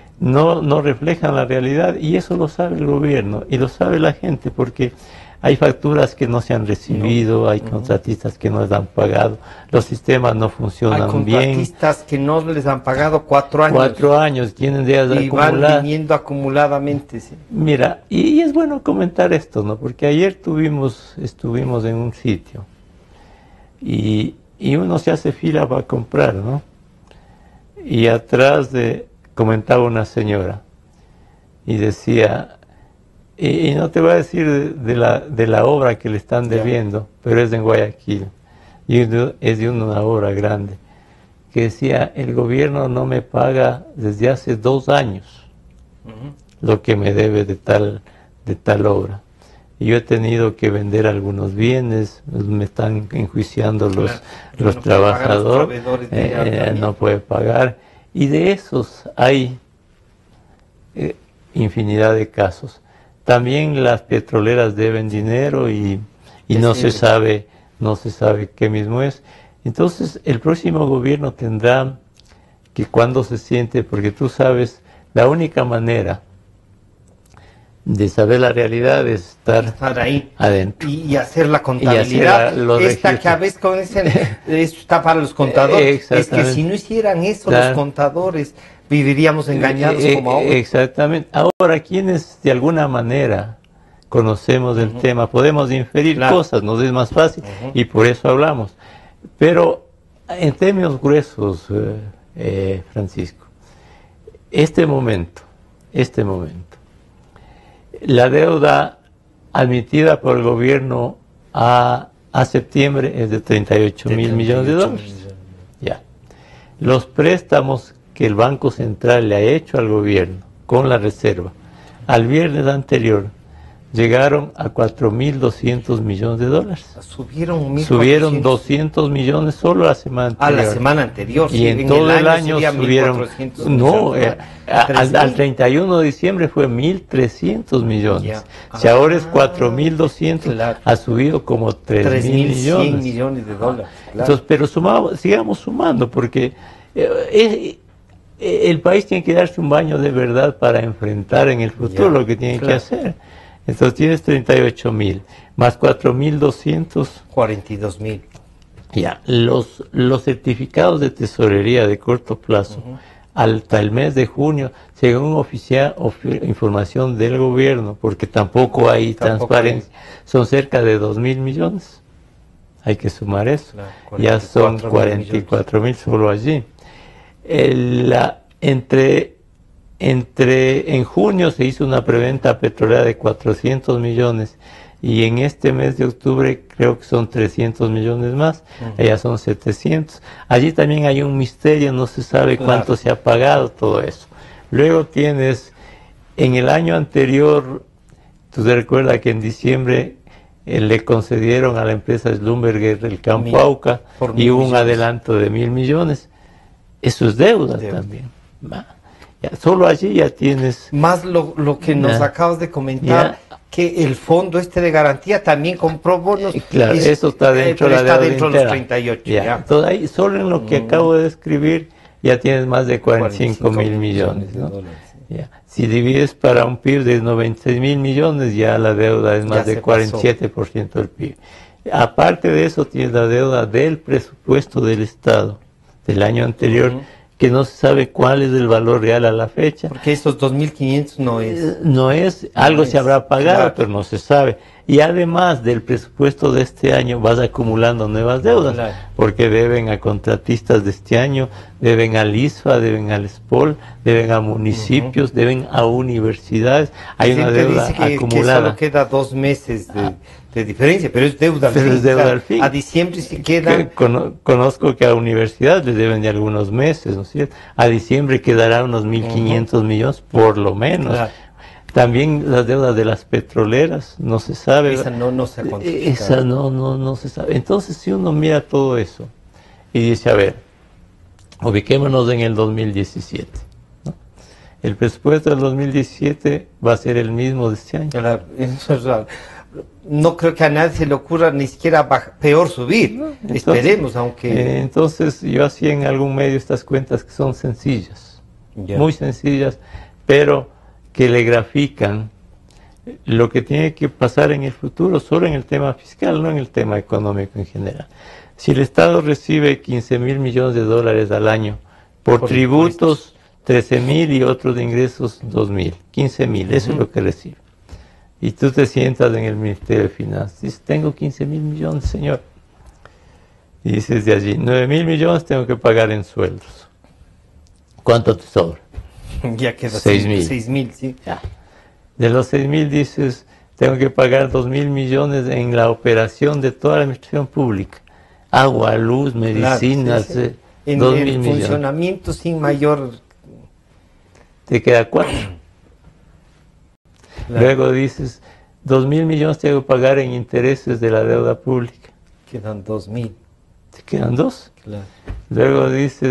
no, no reflejan la realidad, y eso lo sabe el gobierno y lo sabe la gente, porque hay facturas que no se han recibido, no. hay contratistas uh-huh. que no les han pagado, los sistemas no funcionan bien. Hay contratistas bien. que no les han pagado cuatro años. Cuatro años, tienen deudas y acumuladas. Y van viniendo acumuladamente, sí. Mira, y, y es bueno comentar esto, ¿no? Porque ayer tuvimos, estuvimos en un sitio y, y uno se hace fila para comprar, ¿no? Y atrás de, comentaba una señora y decía... Y, y no te voy a decir de, de, la, de la obra que le están debiendo, yeah. pero es en Guayaquil, y es de una obra grande, que decía, el gobierno no me paga desde hace dos años uh-huh. lo que me debe de tal, de tal obra. Y yo he tenido que vender algunos bienes, me están enjuiciando los, claro. los no trabajadores, los eh, no puede pagar, Y de esos hay eh, infinidad de casos. También las petroleras deben dinero y, y no se sabe, no se sabe qué mismo es. Entonces el próximo gobierno tendrá que, cuando se siente, porque tú sabes, la única manera de saber la realidad es estar, estar ahí adentro y, y hacer la contabilidad. Hacer la, esta que a veces con ese, esto está para los contadores. Es que si no hicieran eso, claro, los contadores viviríamos engañados eh, como ahora. Exactamente. Ahora, quienes de alguna manera conocemos el uh-huh. tema, podemos inferir claro. cosas, nos es más fácil uh-huh. y por eso hablamos. Pero en términos gruesos, eh, eh, Francisco, este momento, este momento, la deuda admitida por el gobierno a, a septiembre es de treinta y ocho mil millones de dólares. Ya. Los préstamos que el Banco Central le ha hecho al gobierno con la reserva al viernes anterior llegaron a cuatro mil doscientos millones de dólares. Subieron, subieron doscientos millones solo la semana anterior. A la semana anterior. Y sí, en, en todo el año, el año subieron. No, eh, al, al treinta y uno de diciembre fue mil trescientos millones. Ya. Si ah, ahora es cuatro mil doscientos, claro, ha subido como tres mil millones. millones de dólares. Claro. Entonces, pero sumamos, sigamos sumando, porque eh, eh, el país tiene que darse un baño de verdad para enfrentar en el futuro ya, lo que tiene claro. que hacer. Entonces tienes treinta y ocho mil, más cuatro mil doscientos. cuarenta y dos mil. Ya, los, los certificados de tesorería de corto plazo, uh-huh. hasta el mes de junio, según oficial, ofi- información del gobierno, porque tampoco hay tampoco transparencia, hay. Son cerca de dos mil millones. Hay que sumar eso. Claro, ya son cuarenta y cuatro mil solo allí. El, la, entre... Entre, en junio se hizo una preventa petrolera de cuatrocientos millones y en este mes de octubre creo que son trescientos millones más, uh-huh. allá son setecientos. Allí también hay un misterio, no se sabe claro. cuánto se ha pagado todo eso. Luego tienes, en el año anterior, tú te recuerdas que en diciembre eh, le concedieron a la empresa Schlumberger el Campo mil, Auca y hubo un adelanto de mil millones. Eso es deuda, deuda. también. Va. Ya, solo allí ya tienes... Más lo, lo que nos ya, acabas de comentar, ya, que el fondo este de garantía también compró bonos. Claro, es, eso está dentro, eh, la está dentro de los treinta y ocho. Ya. Ya. Entonces ahí, solo en lo que mm. acabo de describir, ya tienes más de cuarenta y cinco mil millones. ¿no? Dólares, sí. Ya. Si divides para un P I B de noventa y seis mil millones, ya la deuda es más ya de cuarenta y siete por ciento del P I B. Aparte de eso, tienes la deuda del presupuesto del Estado del año anterior, uh-huh. que no se sabe cuál es el valor real a la fecha. Porque esos dos mil quinientos no es. No es, algo no es, se habrá pagado, claro. pero no se sabe. Y además del presupuesto de este año vas acumulando nuevas deudas, claro. porque deben a contratistas de este año, deben al I S F A, deben al S P O L, deben a municipios, uh-huh. deben a universidades. Hay una deuda dice que, acumulada. Que solo queda dos meses de, ah. de diferencia, pero es deuda al pero fin. Es deuda al fin. A diciembre sí queda... Cono, conozco que a universidades les deben de algunos meses, ¿no es cierto? A diciembre quedará unos mil quinientos uh-huh. millones, por lo menos. Claro. También las deudas de las petroleras, no se sabe. Esa no, no se ha cuantificado. Esa no, no, no se sabe. Entonces, si uno mira todo eso y dice, a ver, ubiquémonos en el dos mil diecisiete. ¿no? El presupuesto del dos mil diecisiete va a ser el mismo de este año. Claro, eso es raro. No creo que a nadie se le ocurra ni siquiera baja, peor subir. No, entonces, esperemos, aunque... Eh, entonces, yo hacía en algún medio estas cuentas que son sencillas, yeah. muy sencillas, pero... que le grafican lo que tiene que pasar en el futuro, solo en el tema fiscal, no en el tema económico en general. Si el Estado recibe quince mil millones de dólares al año por, por tributos, trece mil y otros de ingresos dos mil, quince mil, uh-huh. eso es lo que recibe. Y tú te sientas en el Ministerio de Finanzas, dices, tengo quince mil millones, señor. Y dices de allí, nueve mil millones tengo que pagar en sueldos. ¿Cuánto te sobra? Ya queda seis mil. seis mil, sí. Ya. De los seis mil dices, tengo que pagar dos mil millones en la operación de toda la administración pública. Agua, luz, medicinas, claro, sí, sí. Eh, en dos el mil millones. Funcionamiento sin mayor... Te queda cuatro. Claro. Luego dices, dos mil millones tengo que pagar en intereses de la deuda pública. Quedan dos mil. Te quedan dos. Claro. Luego dices,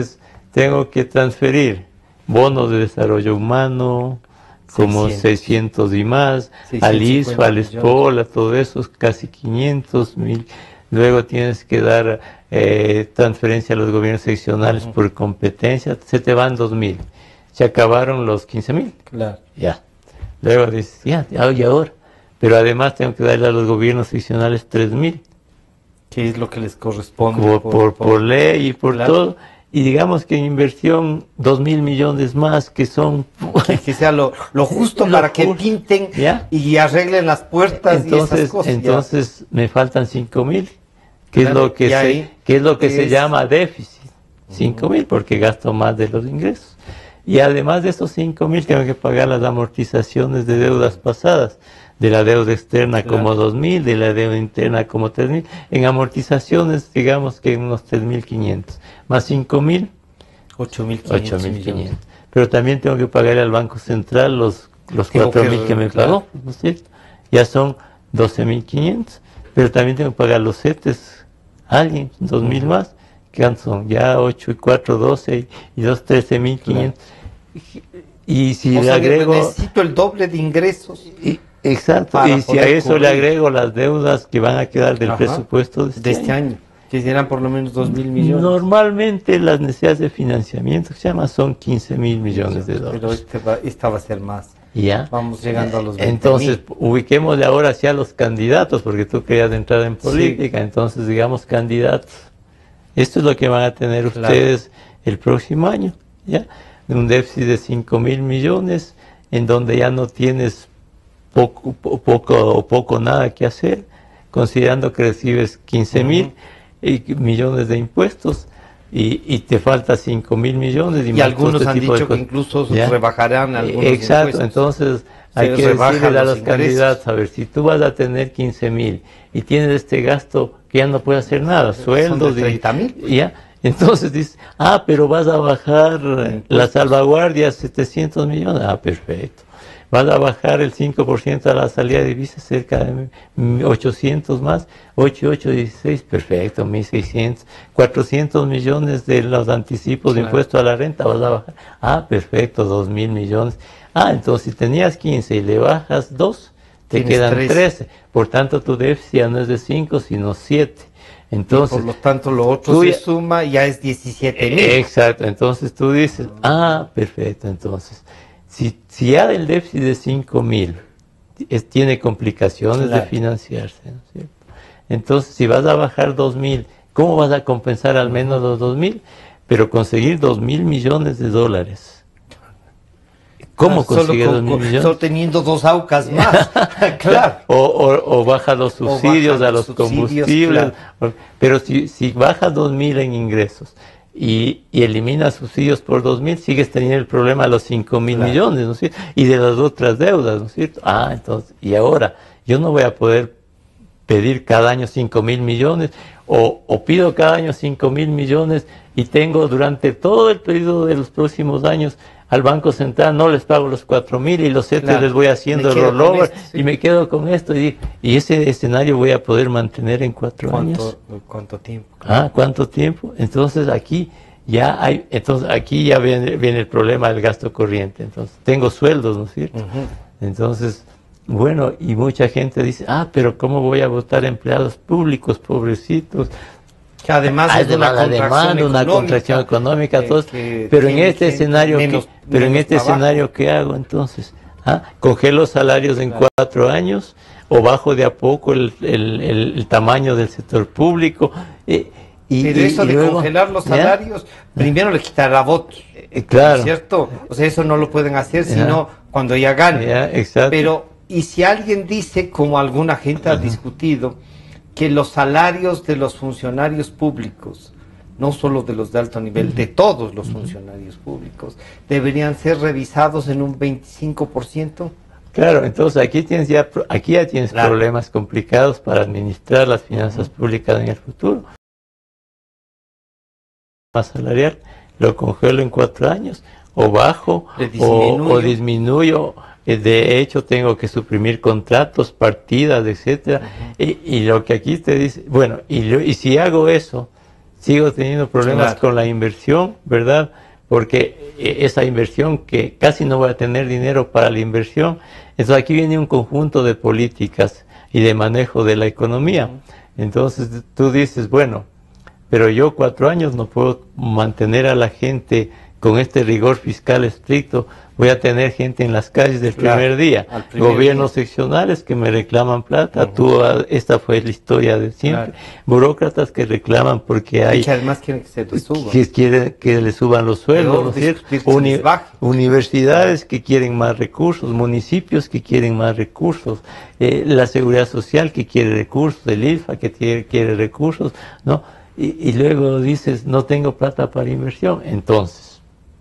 tengo que transferir bonos de desarrollo humano, como seiscientos, seiscientos y más, al I S F A, al ESPOL, a todo eso, casi quinientos mil. Luego tienes que dar eh, transferencia a los gobiernos seccionales uh-huh. por competencia, se te van dos mil. Se acabaron los quince mil. Claro. Ya. Luego dices, ya, ya, y ahora. Pero además tengo que darle a los gobiernos seccionales tres mil. ¿Qué es lo que les corresponde? Por, por, por, por ley y por claro. todo. Y digamos que en inversión, dos mil millones más, que son... Que, que sea lo, lo justo lo para justo. que pinten ¿Ya? y arreglen las puertas entonces, y esas cosas. Entonces ya. me faltan cinco mil, que claro, es lo que se, ahí, que es lo que es... se llama déficit. cinco mil, porque gasto más de los ingresos. Y además de esos cinco mil, tengo que pagar las amortizaciones de deudas pasadas. De la deuda externa claro. como dos mil, de la deuda interna como tres mil. En amortizaciones, digamos que unos tres mil quinientos. Más cinco mil, ocho mil quinientos. Pero también tengo que pagarle al Banco Central los, los cuatro mil que me claro. pagó, ¿no es cierto? Ya son doce mil quinientos. Pero también tengo que pagar los CETES, alguien, dos mil uh-huh. más, que son ya ocho y cuatro, doce y dos, trece mil quinientos. Claro. Y si o le sea, agrego... necesito el doble de ingresos. Y, Exacto, y si a eso cubrir. le agrego las deudas que van a quedar del Ajá, presupuesto de este, de este año. año, que serán por lo menos dos mil millones. Normalmente las necesidades de financiamiento que se llama son quince mil millones de dólares. Pero este va, esta va a ser más. ¿Ya? Vamos llegando a los veinte Entonces, ubiquémosle ahora hacia los candidatos, porque tú querías entrar en política, sí. entonces digamos candidatos. Esto es lo que van a tener claro. ustedes el próximo año, ¿ya? Un déficit de cinco mil millones, en donde ya no tienes poco, poco o poco nada que hacer, considerando que recibes quince mil uh-huh. millones de impuestos y, y te falta cinco mil millones. Y, y algunos han dicho que incluso ¿Ya? rebajarán algunos Exacto, impuestos. Entonces hay que decirle a los ingresos. candidatos, a ver, si tú vas a tener quince mil y tienes este gasto que ya no puedes hacer nada, sueldos de treinta mil. Y, ya, entonces dices, ah, pero vas a bajar la salvaguardia setecientos millones, ah, perfecto. Vas a bajar el cinco por ciento a la salida de divisas, cerca de ochocientos más, ocho y ocho, dieciséis, perfecto, mil seiscientos, cuatrocientos millones de los anticipos claro. de impuesto a la renta, vas a bajar, ah, perfecto, dos mil millones, ah, entonces si tenías quince y le bajas dos, te Tienes quedan trece. trece, por tanto tu déficit ya no es de cinco, sino siete. Entonces, y por lo tanto lo otro se ya, suma, ya es diecisiete mil. Exacto, entonces tú dices, ah, perfecto, entonces... Si, si ya el déficit de cinco mil tiene complicaciones claro. de financiarse, ¿no es cierto? Entonces, si vas a bajar dos mil, ¿cómo vas a compensar al menos los dos mil? Pero conseguir dos mil millones de dólares. ¿Cómo ah, conseguir dos mil millones? Solo teniendo dos aucas más, claro. O, o, o baja los subsidios baja a los, los combustibles. Claro. Pero si, si bajas dos mil en ingresos, Y, y eliminas subsidios por dos mil, sigues teniendo el problema de los cinco mil claro. millones, ¿no es cierto? Y de las otras deudas, ¿no es cierto? Ah, entonces, y ahora, yo no voy a poder pedir cada año cinco mil millones, o, o pido cada año cinco mil millones, y tengo durante todo el periodo de los próximos años, al Banco Central no les pago los cuatro mil y los CETES claro. les voy haciendo el rollover, esto, sí. y me quedo con esto, y, y ese escenario voy a poder mantener en cuatro ¿Cuánto, años. ¿Cuánto tiempo? Ah, ¿cuánto tiempo? Entonces aquí ya hay, entonces aquí ya viene, viene el problema del gasto corriente. Entonces, tengo sueldos, ¿no es cierto? Uh-huh. Entonces, bueno, y mucha gente dice, ah, pero ¿cómo voy a votar empleados públicos, pobrecitos? Que además ah, es una, una demanda, una contracción económica, eh, todos, que pero en este que escenario, menos, que, pero en este trabajo. escenario, ¿qué hago entonces? ¿Ah? ¿Congelo salarios en claro. cuatro años? ¿O bajo de a poco el, el, el, el tamaño del sector público? Eh, y, pero eso y, de y luego, congelar los salarios, ¿ya? primero le quitará votos, eh, claro. ¿cierto? O sea, eso no lo pueden hacer, ¿ya? sino cuando ya ganen. ¿Ya? Exacto. Pero, y si alguien dice, como alguna gente ha uh-huh. discutido, que los salarios de los funcionarios públicos, no solo de los de alto nivel, de todos los funcionarios públicos, deberían ser revisados en un veinticinco por ciento. Claro, entonces aquí tienes ya, aquí ya tienes claro. problemas complicados para administrar las finanzas uh-huh. públicas en el futuro. Más salarial, lo congelo en cuatro años, o bajo, o, o disminuyo. De hecho, tengo que suprimir contratos, partidas, etcétera. Uh-huh. y, y lo que aquí te dice, bueno, y, lo, y si hago eso, sigo teniendo problemas Claro. con la inversión, ¿verdad? Porque esa inversión que casi no voy a tener dinero para la inversión, entonces aquí viene un conjunto de políticas y de manejo de la economía. Entonces tú dices, bueno, pero yo cuatro años no puedo mantener a la gente con este rigor fiscal estricto, voy a tener gente en las calles del Claro, primer día, al primer gobiernos día. seccionales que me reclaman plata, Ujú. tú, ah, esta fue la historia de siempre, Claro. burócratas que reclaman porque hay... Y que además quieren que se les suba. que quieren que le suban los sueldos, Peor ¿no es cierto? discutir que se les baje. Universidades que quieren más recursos, municipios que quieren más recursos, eh, la seguridad social que quiere recursos, el I L F A que quiere, quiere recursos, ¿no? Y, y luego dices, no tengo plata para inversión. Entonces,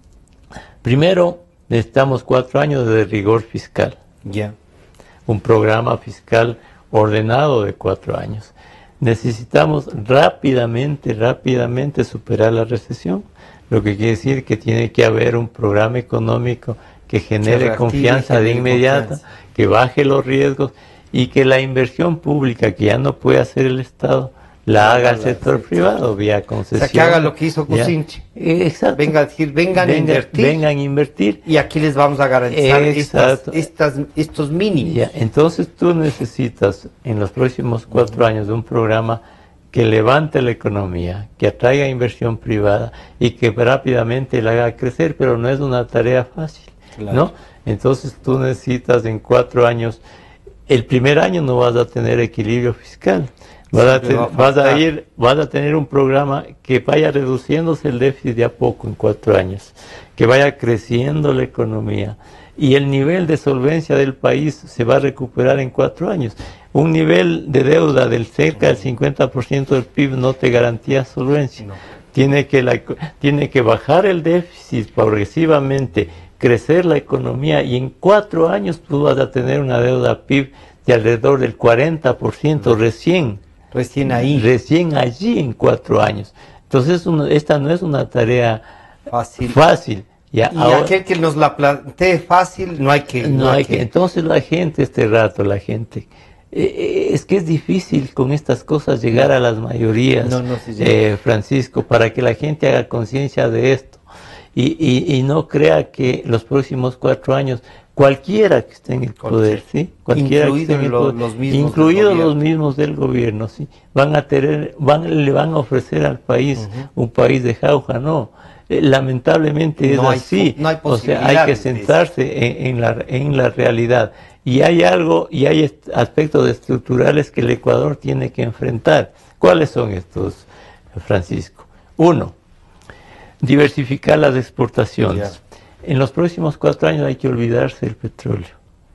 primero necesitamos cuatro años de rigor fiscal. Ya. Un programa fiscal ordenado de cuatro años. Necesitamos rápidamente, rápidamente superar la recesión, lo que quiere decir que tiene que haber un programa económico que genere reactive, confianza de genere inmediata, confianza. que baje los riesgos y que la inversión pública que ya no puede hacer el Estado, la haga el sector privado vía O concesión. sea, que haga lo que hizo ya. Kucinchi. Exacto. Venga a decir, vengan a Venga- invertir. Vengan a invertir. Y aquí les vamos a garantizar estas, Exacto. estas, estos mínimos. Ya, entonces tú necesitas en los próximos cuatro años de un programa que levante la economía, que atraiga inversión privada y que rápidamente la haga crecer, pero no es una tarea fácil, Claro. ¿no? Entonces tú necesitas en cuatro años, el primer año no vas a tener equilibrio fiscal, vas a, Siempre ten- va a vas a faltar. ir, vas a tener un programa que vaya reduciéndose el déficit de a poco en cuatro años, que vaya creciendo la economía y el nivel de solvencia del país se va a recuperar en cuatro años. Un nivel de deuda del cerca del cincuenta por ciento del P I B no te garantía solvencia. No. Tiene que, la, tiene que bajar el déficit progresivamente, crecer la economía y en cuatro años tú vas a tener una deuda P I B de alrededor del cuarenta por ciento recién. Recién ahí. Recién allí en cuatro años. Entonces uno- esta no es una tarea Fácil. fácil. Ya, Y ahora- aquel que nos la plantee fácil, no hay que... no hay que, entonces la gente, este rato, la gente, eh, eh, es que es difícil con estas cosas llegar a las mayorías, No, no se llega. eh, Francisco, para que la gente haga conciencia de esto y, y, y no crea que los próximos cuatro años, cualquiera que esté en el poder, ¿sí? Cualquiera que esté en el Incluidos poder, lo- los mismos del incluidos los gobierno. mismos del gobierno, ¿sí? Van a tener, van, le van a ofrecer al país un país de jauja, no. Eh, Lamentablemente es No hay así, fu- no hay o sea, hay que posibilidades de eso. sentarse en, en la, en la realidad. Y hay algo, y hay est- aspectos estructurales que el Ecuador tiene que enfrentar. ¿Cuáles son estos, Francisco? Uno, diversificar las exportaciones. En los próximos cuatro años hay que olvidarse del petróleo.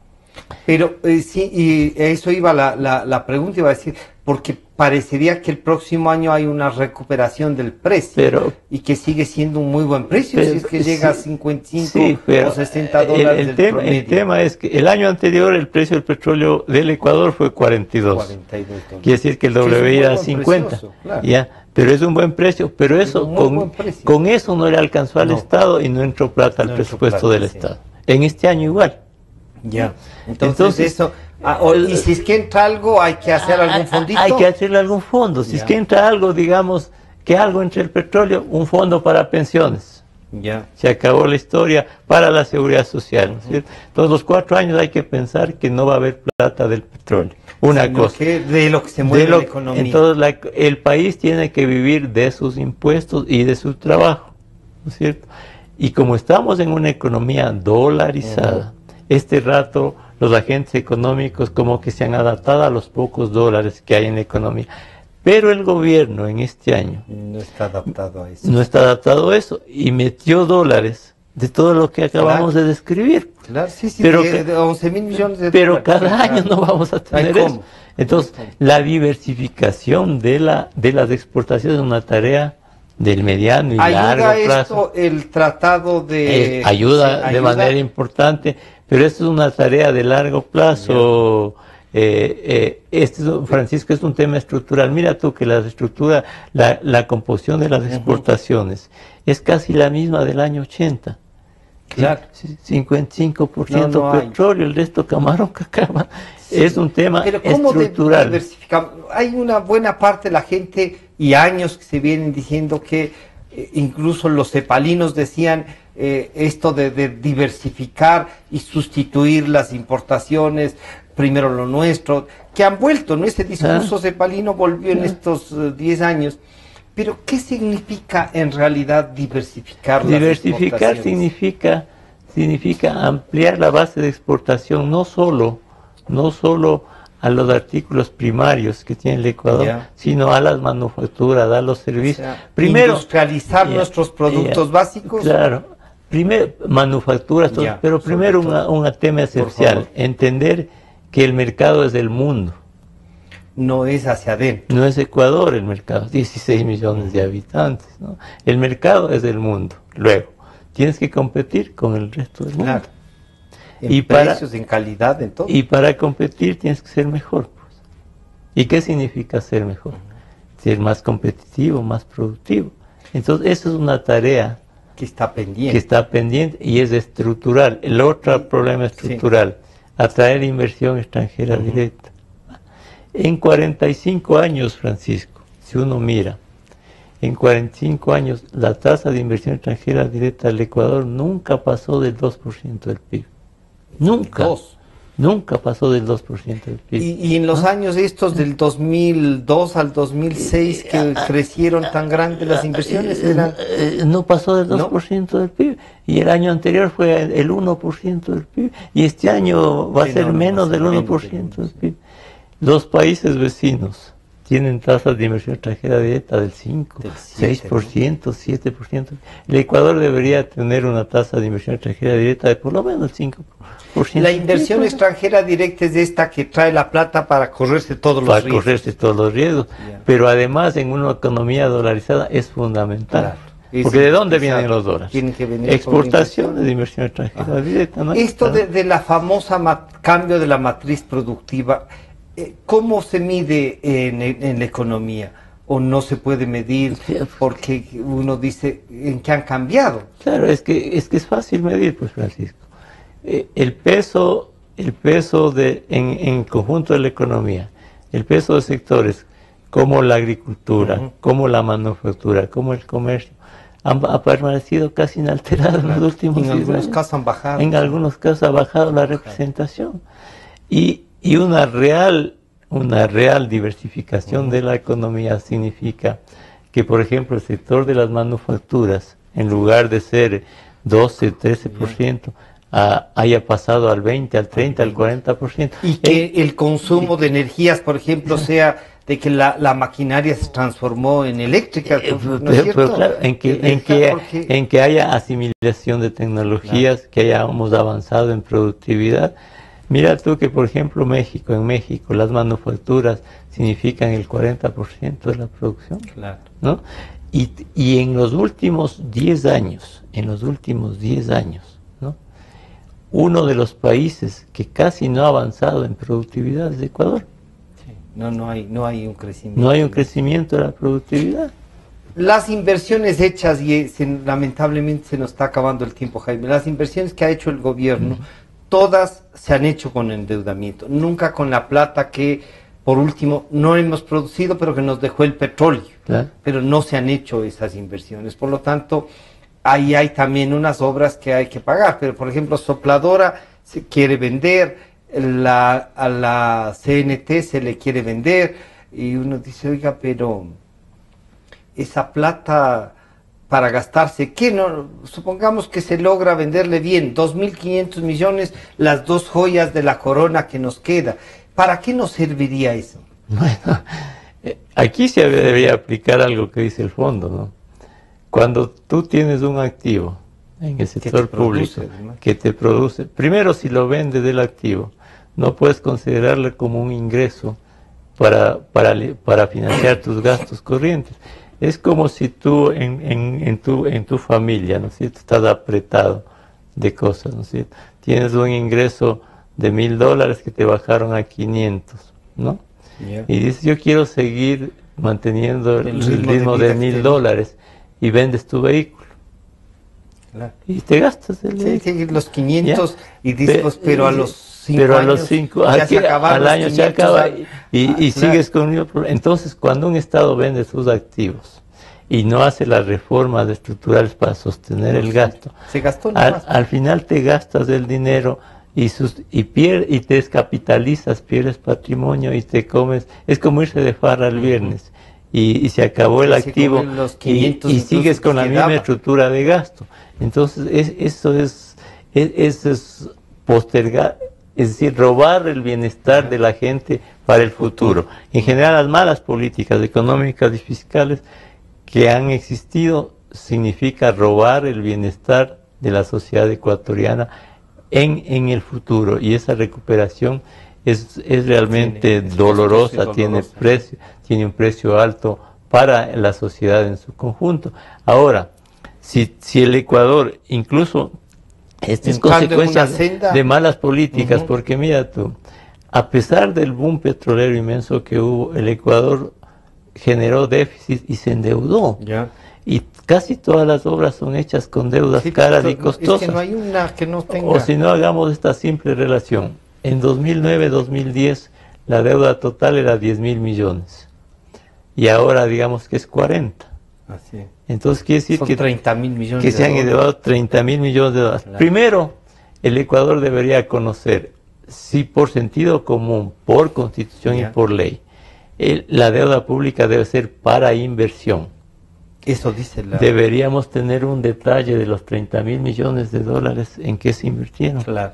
Pero eh, sí, y eso iba la, la, la pregunta, iba a decir, porque parecería que el próximo año hay una recuperación del precio Pero- y que sigue siendo un muy buen precio, Pero- si es que llega sí, a cincuenta y cinco Sí, pero o sesenta el- dólares el, del tema, el promedio. tema es que el año anterior el precio del petróleo del Ecuador fue cuarenta y dos. cuarenta y dos dólares. Quiere decir que el Que es un W I muy era buen cincuenta. precioso, claro. Ya, pero es un buen precio, pero Es eso un muy buen con, precio. con eso no le alcanzó al No. Estado y no entró plata al No entró presupuesto plata, del sí. Estado. En este año igual. Ya. Entonces, Entonces, eso, ah, o- y si es que entra algo, hay que hacer algún fondito. Hay que hacerle algún fondo. Si Ya. es que entra algo, digamos, que algo entre el petróleo, un fondo para pensiones. Ya. Se acabó la historia para la seguridad social. ¿no es cierto? Entonces, los cuatro años hay que pensar que no va a haber plata del petróleo. Una Sino cosa. que de lo que se mueve De lo- la economía. Entonces, la- el país tiene que vivir de sus impuestos y de su trabajo, ¿no es cierto? Y como estamos en una economía dolarizada, este rato los agentes económicos como que se han adaptado a los pocos dólares que hay en la economía. Pero el gobierno en este año No está adaptado a eso. no está adaptado a eso y metió dólares de todo lo que acabamos Claro. de describir. Claro, sí, sí, Pero de, que- de once mil millones de Pero dólares. cada Sí, año claro. no vamos a Ay, tener ¿cómo? eso. Entonces, la diversificación de, la, de las exportaciones es una tarea del mediano y largo Ayuda plazo. esto el tratado de... Es- ayuda sí, de manera importante, pero esto es una tarea de largo plazo. Eh, eh, este es un- Francisco, es un tema estructural. Mira tú que la estructura, la, la composición de las exportaciones es casi la misma del año ochenta. Claro. cincuenta y cinco por ciento no, no petróleo, el resto camarón, cacama. Sí. Es un tema Pero ¿cómo estructural. Diversificar? Hay una buena parte de la gente y años que se vienen diciendo que eh, incluso los cepalinos decían eh, esto de, de diversificar y sustituir las importaciones, primero lo nuestro, que han vuelto, ¿no? Ese discurso ¿Ah? cepalino volvió ¿Ah? en estos diez uh, años. Pero, ¿qué significa en realidad diversificar? Diversificar significa, significa ampliar la base de exportación, no solo, no solo a los artículos primarios que tiene el Ecuador, yeah. sino a las manufacturas, a los servicios. O sea, primero, industrializar yeah, nuestros productos yeah, básicos. Claro, primero manufacturas, yeah, pero primero una, un tema esencial, entender que el mercado es del mundo. No es hacia adentro. No es Ecuador el mercado, dieciséis millones de habitantes, ¿no? El mercado es del mundo. Luego, tienes que competir con el resto del mundo. Claro. En y precios, para, en calidad, en todo. Y para competir tienes que ser mejor. Pues. ¿Y qué significa ser mejor? Uh-huh. Ser más competitivo, más productivo. Entonces, eso es una tarea que está pendiente. Que está pendiente y es estructural. El otro sí. problema estructural, sí. atraer inversión extranjera uh-huh. directa. En cuarenta y cinco años, Francisco, si uno mira, en cuarenta y cinco años la tasa de inversión extranjera directa al Ecuador nunca pasó del dos por ciento del P I B. Nunca. Dos. Nunca pasó del dos por ciento del P I B. Y, y en los ¿Ah? años estos del dos mil dos al dos mil seis que eh, crecieron tan grandes las inversiones, eran... eh, no pasó del dos por ciento ¿No? del P I B. Y el año anterior fue el uno por ciento del P I B. Y este año va a ser no, menos no, del uno por ciento del P I B. Los países vecinos tienen tasas de inversión extranjera directa del cinco, seis por ciento, siete por ciento. El Ecuador debería tener una tasa de inversión extranjera directa de por lo menos el cinco por ciento. La inversión sí, extranjera directa es esta que trae la plata para correrse todos los para riesgos. Para correrse todos los riesgos. Yeah. Pero además en una economía dolarizada es fundamental. Claro. Porque ¿de dónde exacto. vienen los dólares? Tienen que venir exportaciones de inversión extranjera ah. directa. ¿no? Esto de, de la famosa cambio de la matriz productiva, ¿cómo se mide en, en la economía? ¿O no se puede medir porque uno dice en qué han cambiado? Claro, es que es que es fácil medir, pues, Francisco. Eh, el peso, el peso de en, en conjunto de la economía, el peso de sectores como la agricultura, uh-huh. como la manufactura, como el comercio, han, ha permanecido casi inalterado en los últimos años. En algunos casos han bajado. En algunos casos ha bajado la representación. Y Y una real, una real diversificación uh-huh. de la economía significa que, por ejemplo, el sector de las manufacturas, en lugar de ser doce, trece por ciento, uh, haya pasado al veinte, al treinta, al cuarenta por ciento. Y que el, el consumo de energías, por ejemplo, sea de que la, la maquinaria se transformó en eléctrica, eh, ¿no es cierto? Pero claro, en que, en, que, porque... en que haya asimilación de tecnologías, claro. que hayamos avanzado en productividad. Mira tú que, por ejemplo, México, en México, las manufacturas significan el cuarenta por ciento de la producción, claro. ¿no? Y, y en los últimos diez años, en los últimos diez años, ¿no? Uno de los países que casi no ha avanzado en productividad es Ecuador. Sí. No, no hay, no hay un crecimiento. No hay un crecimiento de la productividad. Las inversiones hechas, y se, lamentablemente se nos está acabando el tiempo, Jaime, las inversiones que ha hecho el gobierno, mm. todas se han hecho con endeudamiento, nunca con la plata que, por último, no hemos producido, pero que nos dejó el petróleo. Claro. Pero no se han hecho esas inversiones. Por lo tanto, ahí hay también unas obras que hay que pagar. Pero, por ejemplo, Sopladora se quiere vender, la, a la C N T se le quiere vender, y uno dice, oiga, pero esa plata... para gastarse, ¿qué no? Supongamos que se logra venderle bien, dos mil quinientos millones, las dos joyas de la corona que nos queda. ¿Para qué nos serviría eso? Bueno, aquí se debería aplicar algo que dice el fondo, ¿no? Cuando tú tienes un activo en el sector público que te produce, primero si lo vendes del activo, no puedes considerarlo como un ingreso para, para, para financiar tus gastos corrientes. Es como si tú en, en, en, tu, en tu familia, ¿no es cierto?, estás apretado de cosas, ¿no es cierto? Tienes un ingreso de mil dólares que te bajaron a quinientos, ¿no? Yeah. Y dices, yo quiero seguir manteniendo el, el ritmo de mil dólares y vendes tu vehículo. Claro. Y te gastas el sí, sí, los quinientos ¿ya? Y dices, pero, pero a los cinco pero años, a los cinco, aquí, al año se acaba y, y, ah, y claro. Sigues con el problema. Entonces, cuando un Estado vende sus activos y no hace las reformas estructurales para sostener no, el gasto, se gastó al, al final te gastas el dinero y, sus, y, pier, y te descapitalizas, pierdes patrimonio y te comes, es como irse de farra el viernes. Y, y se acabó el activo y, y sigues con la misma estructura de gasto. Entonces, es, eso es, es, eso es postergar, es decir, robar el bienestar de la gente para el futuro. En general, las malas políticas económicas y fiscales que han existido significa robar el bienestar de la sociedad ecuatoriana en, en el futuro. Y esa recuperación es, es realmente tiene, dolorosa, es tiene precio, tiene un precio alto para la sociedad en su conjunto. Ahora, si, si el Ecuador, incluso, esto es consecuencia de malas políticas, uh-huh. porque mira tú, a pesar del boom petrolero inmenso que hubo, el Ecuador generó déficit y se endeudó. Ya. Y casi todas las obras son hechas con deudas sí, caras pero, y costosas. Es que no hay una que no tenga. O si no, hagamos esta simple relación. En dos mil nueve dos mil diez la deuda total era diez mil millones. Y ahora digamos que es cuarenta. Así. Entonces quiere decir son que, treinta mil millones que se han elevado treinta mil millones de dólares. Claro. Primero, el Ecuador debería conocer, si por sentido común, por constitución ya. Y por ley, el, la deuda pública debe ser para inversión. Eso dice la... Deberíamos tener un detalle de los treinta mil millones de dólares en que se invirtieron. Claro.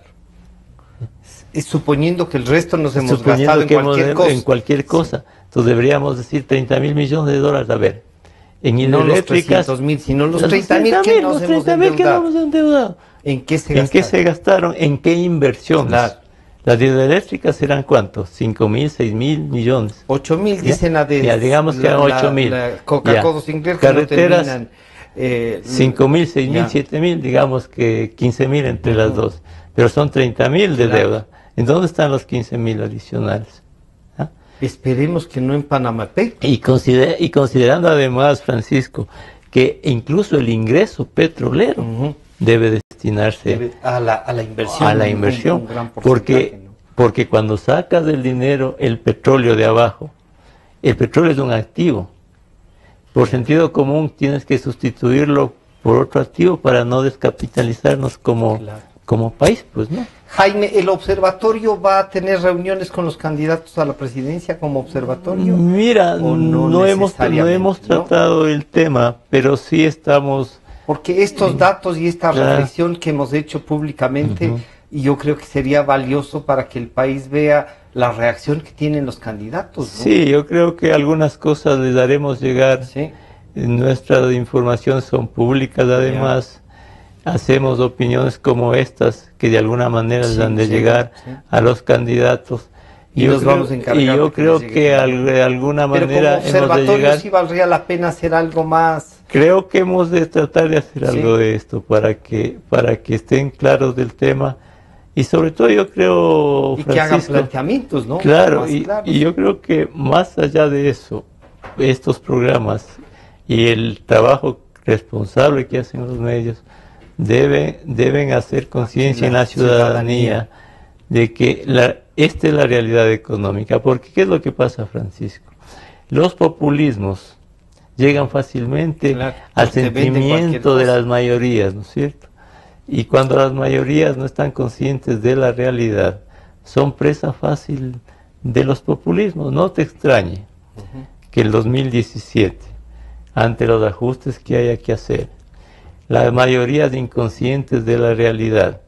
Es suponiendo que el resto nos hemos suponiendo gastado en cualquier hemos, cosa. En cualquier cosa. Sí. Entonces deberíamos decir treinta mil millones de dólares. A ver, en hidroeléctricas... No los mil, sino los treinta mil que nos hemos endeudado. ¿En qué se gastaron? ¿En qué se gastaron? ¿En qué inversiones? Claro. Las hidroeléctricas serán ¿cuántos? cinco mil, seis mil millones. ocho mil dicen a de... Ya, digamos que eran ocho mil. Coca-Cola sin carreteras, no eh, cinco mil, seis mil, siete mil, digamos que quince mil entre uh-huh. las dos. Pero son treinta mil de claro. deuda. ¿En dónde están los quince mil adicionales? ¿Ah? Esperemos que no en Panamá. Y, consider, y considerando además, Francisco, que incluso el ingreso petrolero uh-huh. debe destinarse debe a, la, a la inversión. A la inversión, un, un porque, ¿no? porque cuando sacas del dinero el petróleo de abajo, el petróleo es un activo. Por sentido común tienes que sustituirlo por otro activo para no descapitalizarnos como... Claro. como país, pues, ¿no? Jaime, ¿el observatorio va a tener reuniones con los candidatos a la presidencia como observatorio? Mira, no, no, hemos, no hemos tratado ¿no? el tema, pero sí estamos... Porque estos datos y esta claro. reflexión que hemos hecho públicamente, uh-huh. y yo creo que sería valioso para que el país vea la reacción que tienen los candidatos, ¿no? Sí, yo creo que algunas cosas les haremos llegar. Sí. Nuestras informaciones son públicas, además... Ya. Hacemos opiniones como estas que de alguna manera sí, les han de sí, llegar sí. a los candidatos y, yo nos creo, vamos a encargar y yo creo que, que al, de alguna pero manera como observatorio hemos de llegar, sí valdría la pena hacer algo más. Creo que hemos de tratar de hacer sí. algo de esto para que para que estén claros del tema y sobre todo yo creo y Francisco, que hagan planteamientos, ¿no? Claro, y, y yo creo que más allá de eso, estos programas y el trabajo responsable que hacen los medios Deben, deben hacer conciencia en la ciudadanía, ciudadanía de que la, esta es la realidad económica. Porque ¿qué es lo que pasa, Francisco? Los populismos llegan fácilmente claro, al sentimiento de las mayorías, ¿no es cierto? Y cuando las mayorías no están conscientes de la realidad, son presa fácil de los populismos. No te extrañe uh-huh. que el dos mil diecisiete, ante los ajustes que haya que hacer, la mayoría de inconscientes de la realidad,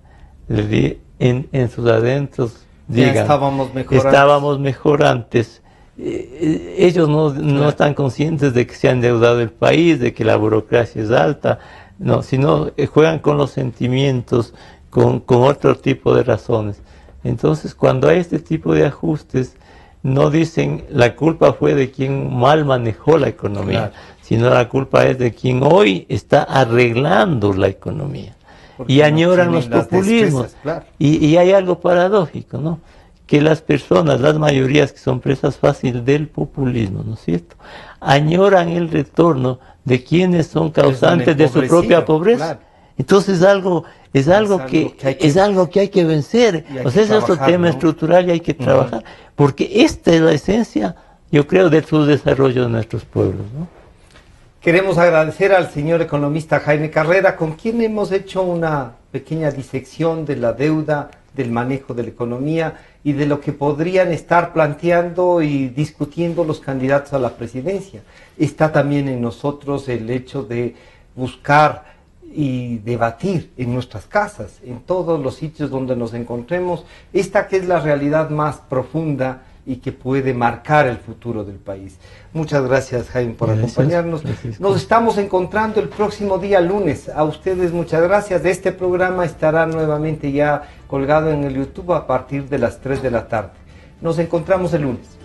en, en sus adentros, digan, ya estábamos mejor estábamos antes. mejor antes. Eh, ellos no, no claro. están conscientes de que se ha endeudado el país, de que la burocracia es alta, no, sino eh, juegan con los sentimientos, con, con otro tipo de razones. Entonces, cuando hay este tipo de ajustes, no dicen la culpa fue de quien mal manejó la economía, claro. sino la culpa es de quien hoy está arreglando la economía. Porque y añoran no los populismos. Claro. Y, y hay algo paradójico, ¿no? Que las personas, las mayorías que son presas fáciles del populismo, ¿no es cierto?, añoran el retorno de quienes son causantes de su propia pobreza. Claro. Entonces algo, es algo, es algo que, que, hay que es algo que hay que vencer. O sea, es otro tema, ¿no?, estructural, y hay que trabajar. Uh-huh. Porque esta es la esencia, yo creo, del subdesarrollo de nuestros pueblos, ¿no? Queremos agradecer al señor economista Jaime Carrera, con quien hemos hecho una pequeña disección de la deuda, del manejo de la economía y de lo que podrían estar planteando y discutiendo los candidatos a la presidencia. Está también en nosotros el hecho de buscar y debatir en nuestras casas, en todos los sitios donde nos encontremos, esta que es la realidad más profunda y que puede marcar el futuro del país. Muchas gracias, Jaime, por gracias, acompañarnos. Gracias. Nos estamos encontrando el próximo día lunes. A ustedes muchas gracias. Este programa estará nuevamente ya colgado en el YouTube a partir de las tres de la tarde. Nos encontramos el lunes.